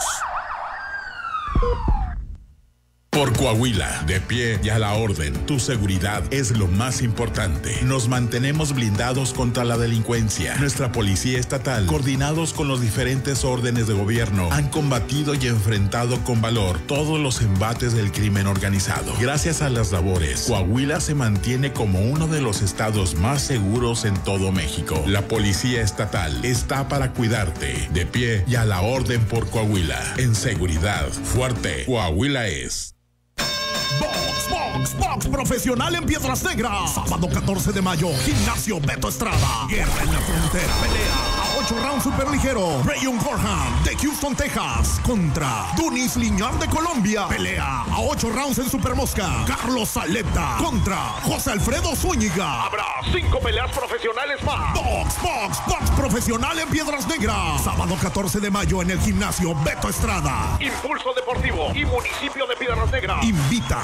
Por Coahuila, de pie y a la orden, tu seguridad es lo más importante. Nos mantenemos blindados contra la delincuencia. Nuestra policía estatal, coordinados con los diferentes órdenes de gobierno, han combatido y enfrentado con valor todos los embates del crimen organizado. Gracias a las labores, Coahuila se mantiene como uno de los estados más seguros en todo México. La policía estatal está para cuidarte, de pie y a la orden por Coahuila. En seguridad, fuerte, Coahuila es. Box, box, box profesional en Piedras Negras. Sábado catorce de mayo, Gimnasio Beto Estrada. Guerra en la frontera. Pelea a ocho rounds superligero. Rayon Gorham de Houston, Texas. Contra Dunis Liñán de Colombia. Pelea a ocho rounds en supermosca. Carlos Saleta contra José Alfredo Zúñiga. Habrá cinco peleas profesionales más. Box, box, box profesional en Piedras Negras. Sábado catorce de mayo en el Gimnasio Beto Estrada. Impulso Deportivo y Municipio de Piedras Negras invitan.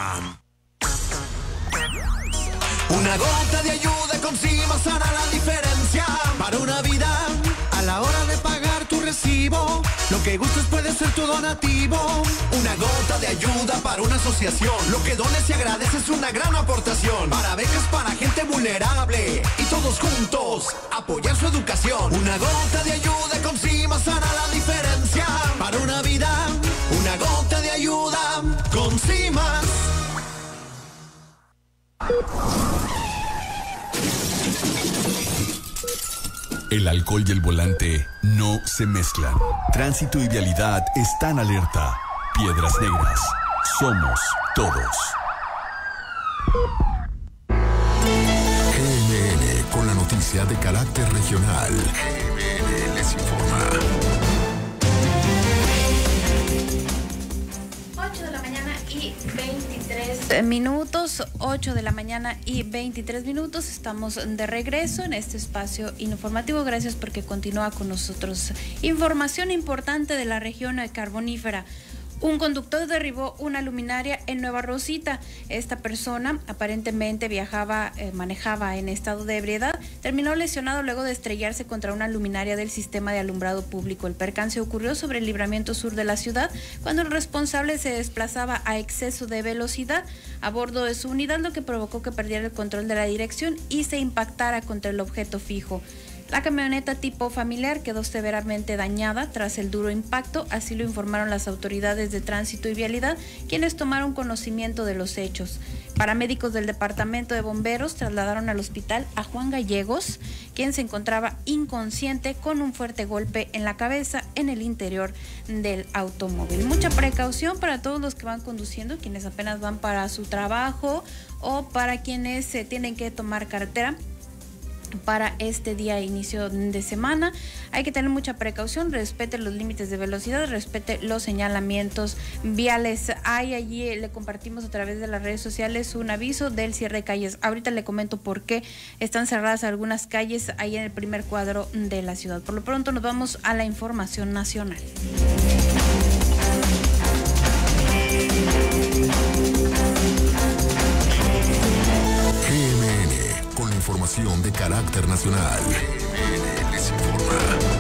Una gota de ayuda con Cimas hará la diferencia para una vida. A la hora de pagar tu recibo, lo que gustes puede ser tu donativo. Una gota de ayuda para una asociación. Lo que dones y agradeces es una gran aportación. Para becas para gente vulnerable y todos juntos apoyar su educación. Una gota de ayuda con Cimas hará la diferencia para una vida. Una gota de ayuda con Cimas. El alcohol y el volante no se mezclan. Tránsito y vialidad están alerta. Piedras Negras. Somos todos. G M N con la noticia de carácter regional. G M N les informa. ocho de la mañana y veintitrés minutos, ocho de la mañana y veintitrés minutos. Estamos de regreso en este espacio informativo. Gracias porque continúa con nosotros. Información importante de la región carbonífera. Un conductor derribó una luminaria en Nueva Rosita. Esta persona aparentemente viajaba, eh, manejaba en estado de ebriedad. Terminó lesionado luego de estrellarse contra una luminaria del sistema de alumbrado público. El percance ocurrió sobre el libramiento sur de la ciudad cuando el responsable se desplazaba a exceso de velocidad a bordo de su unidad, lo que provocó que perdiera el control de la dirección y se impactara contra el objeto fijo. La camioneta tipo familiar quedó severamente dañada tras el duro impacto, así lo informaron las autoridades de tránsito y vialidad, quienes tomaron conocimiento de los hechos. Paramédicos del departamento de bomberos trasladaron al hospital a Juan Gallegos, quien se encontraba inconsciente con un fuerte golpe en la cabeza en el interior del automóvil. Mucha precaución para todos los que van conduciendo, quienes apenas van para su trabajo o para quienes se tienen que tomar carretera para este día inicio de semana. Hay que tener mucha precaución, respete los límites de velocidad, respete los señalamientos viales. Hay allí, le compartimos a través de las redes sociales un aviso del cierre de calles. Ahorita le comento por qué están cerradas algunas calles ahí en el primer cuadro de la ciudad. Por lo pronto nos vamos a la información nacional. Información de carácter nacional. G M N les informa.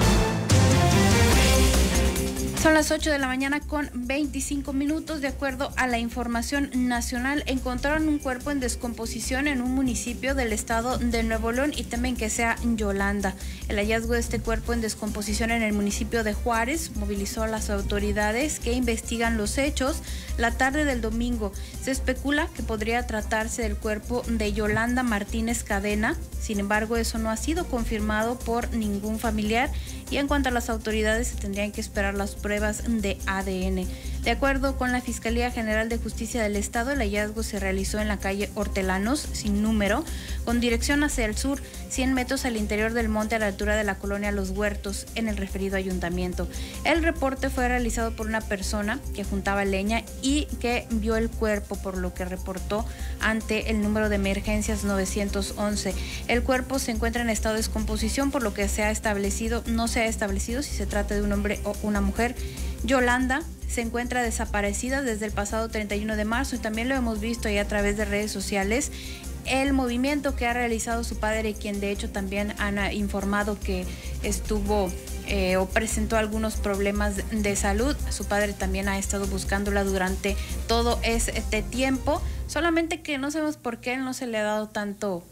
Son las ocho de la mañana con veinticinco minutos. De acuerdo a la información nacional, encontraron un cuerpo en descomposición en un municipio del estado de Nuevo León y temen que sea Yolanda. El hallazgo de este cuerpo en descomposición en el municipio de Juárez movilizó a las autoridades que investigan los hechos la tarde del domingo. Se especula que podría tratarse del cuerpo de Yolanda Martínez Cadena. Sin embargo, eso no ha sido confirmado por ningún familiar y en cuanto a las autoridades se tendrían que esperar las pruebas de A D N. De acuerdo con la Fiscalía General de Justicia del Estado, el hallazgo se realizó en la calle Hortelanos, sin número, con dirección hacia el sur, cien metros al interior del monte a la altura de la colonia Los Huertos, en el referido ayuntamiento. El reporte fue realizado por una persona que juntaba leña y que vio el cuerpo, por lo que reportó ante el número de emergencias nueve once. El cuerpo se encuentra en estado de descomposición, por lo que se ha establecido, no se ha establecido si se trata de un hombre o una mujer. Yolanda se encuentra desaparecida desde el pasado treinta y uno de marzo y también lo hemos visto ahí a través de redes sociales. El movimiento que ha realizado su padre, quien de hecho también han informado que estuvo eh, o presentó algunos problemas de salud. Su padre también ha estado buscándola durante todo este tiempo, solamente que no sabemos por qué no se le ha dado tanto,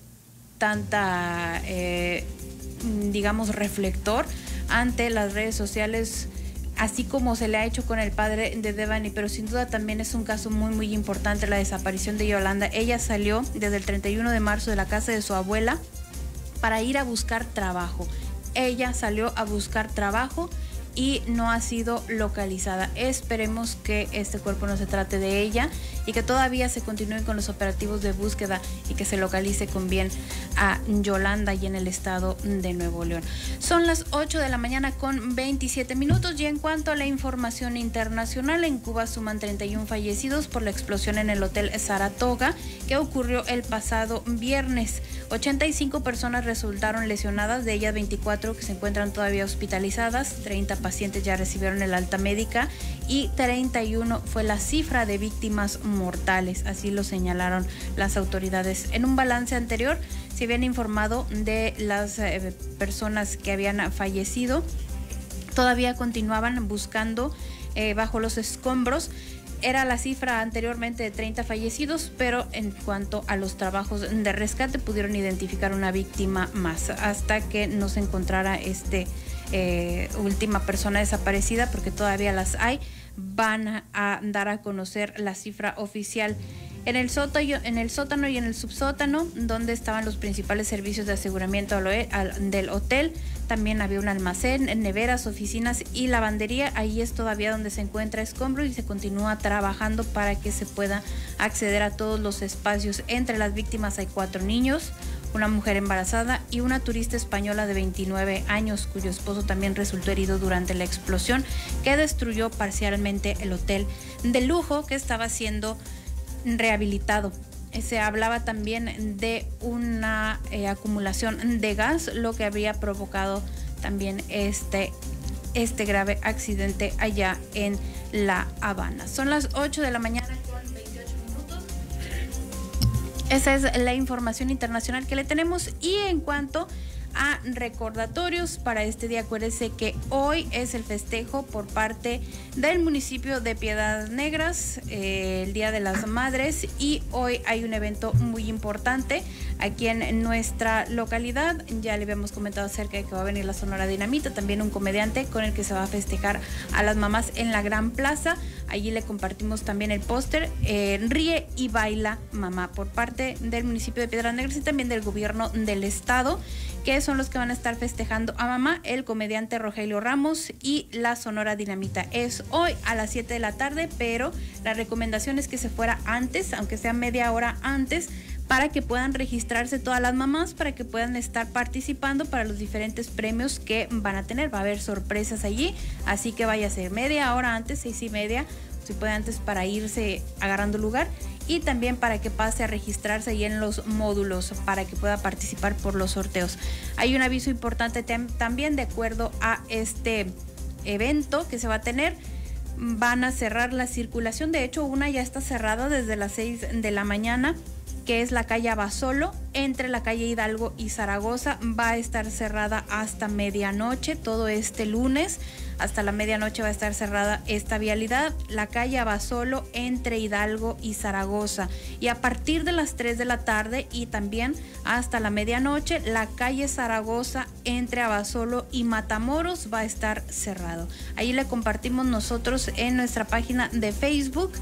tanta, eh, digamos, reflector ante las redes sociales, así como se le ha hecho con el padre de Devani, pero sin duda también es un caso muy muy importante la desaparición de Yolanda. Ella salió desde el treinta y uno de marzo de la casa de su abuela para ir a buscar trabajo. Ella salió a buscar trabajo y no ha sido localizada. Esperemos que este cuerpo no se trate de ella y que todavía se continúen con los operativos de búsqueda y que se localice con bien a Yolanda y en el estado de Nuevo León. Son las ocho de la mañana con veintisiete minutos y en cuanto a la información internacional, en Cuba suman treinta y uno fallecidos por la explosión en el Hotel Saratoga que ocurrió el pasado viernes. ochenta y cinco personas resultaron lesionadas, de ellas veinticuatro que se encuentran todavía hospitalizadas, treinta pacientes ya recibieron el alta médica y treinta y uno fue la cifra de víctimas mortales, así lo señalaron las autoridades. En un balance anterior se habían informado de las eh, personas que habían fallecido, todavía continuaban buscando eh, bajo los escombros. Era la cifra anteriormente de treinta fallecidos, pero en cuanto a los trabajos de rescate pudieron identificar una víctima más hasta que no se encontrara este eh, última persona desaparecida, porque todavía las hay. Van a dar a conocer la cifra oficial. En el sótano, en el sótano y en el subsótano, donde estaban los principales servicios de aseguramiento del hotel, también había un almacén, neveras, oficinas y lavandería. Ahí es todavía donde se encuentra escombro y se continúa trabajando para que se pueda acceder a todos los espacios. Entre las víctimas hay cuatro niños, una mujer embarazada y una turista española de veintinueve años, cuyo esposo también resultó herido durante la explosión que destruyó parcialmente el hotel de lujo que estaba siendo rehabilitado. Se hablaba también de una eh, acumulación de gas, lo que habría provocado también este, este grave accidente allá en La Habana. Son las ocho de la mañana con veintiocho minutos. Esa es la información internacional que le tenemos. Y en cuanto a recordatorios para este día, acuérdense que hoy es el festejo por parte del municipio de Piedras Negras, eh, el Día de las Madres, y hoy hay un evento muy importante aquí en nuestra localidad. Ya le habíamos comentado acerca de que va a venir la Sonora Dinamita, también un comediante con el que se va a festejar a las mamás en la Gran Plaza. Allí le compartimos también el póster, eh, Ríe y Baila Mamá, por parte del municipio de Piedras Negras y también del gobierno del estado, que son los que van a estar festejando a mamá, el comediante Rogelio Ramos y la Sonora Dinamita. Es hoy a las siete de la tarde, pero la recomendación es que se fuera antes, aunque sea media hora antes, para que puedan registrarse todas las mamás, para que puedan estar participando para los diferentes premios que van a tener. Va a haber sorpresas allí, así que vaya a ser media hora antes, seis y media, si puede antes, para irse agarrando lugar, y también para que pase a registrarse ahí en los módulos para que pueda participar por los sorteos. Hay un aviso importante también de acuerdo a este evento que se va a tener. Van a cerrar la circulación, de hecho una ya está cerrada desde las seis de la mañana, que es la calle Abasolo, entre la calle Hidalgo y Zaragoza. Va a estar cerrada hasta medianoche, todo este lunes. Hasta la medianoche va a estar cerrada esta vialidad, la calle Abasolo entre Hidalgo y Zaragoza. Y a partir de las tres de la tarde y también hasta la medianoche, la calle Zaragoza entre Abasolo y Matamoros va a estar cerrado. Ahí le compartimos nosotros en nuestra página de Facebook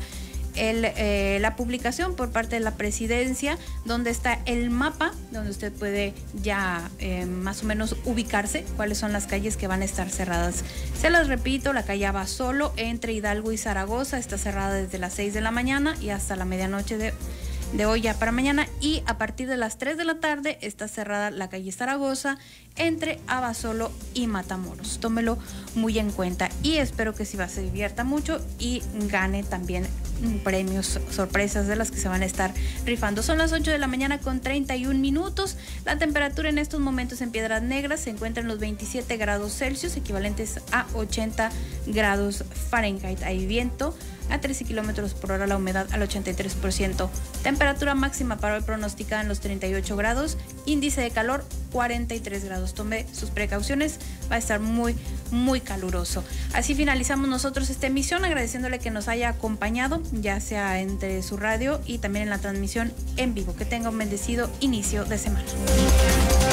el, eh, la publicación por parte de la presidencia, donde está el mapa, donde usted puede ya eh, más o menos ubicarse cuáles son las calles que van a estar cerradas. Se las repito, la calle Abasolo entre Hidalgo y Zaragoza está cerrada desde las seis de la mañana y hasta la medianoche de de hoy ya para mañana, y a partir de las tres de la tarde está cerrada la calle Zaragoza entre Abasolo y Matamoros. Tómelo muy en cuenta y espero que sí va, se divierta mucho y gane también premios, sorpresas de las que se van a estar rifando. Son las ocho de la mañana con treinta y un minutos. La temperatura en estos momentos en Piedras Negras se encuentra en los veintisiete grados Celsius, equivalentes a ochenta grados Fahrenheit. Hay viento a trece kilómetros por hora, la humedad al ochenta y tres por ciento. Temperatura máxima para hoy pronosticada en los treinta y ocho grados, índice de calor cuarenta y tres grados. Tome sus precauciones, va a estar muy, muy caluroso. Así finalizamos nosotros esta emisión, agradeciéndole que nos haya acompañado, ya sea entre su radio y también en la transmisión en vivo. Que tenga un bendecido inicio de semana.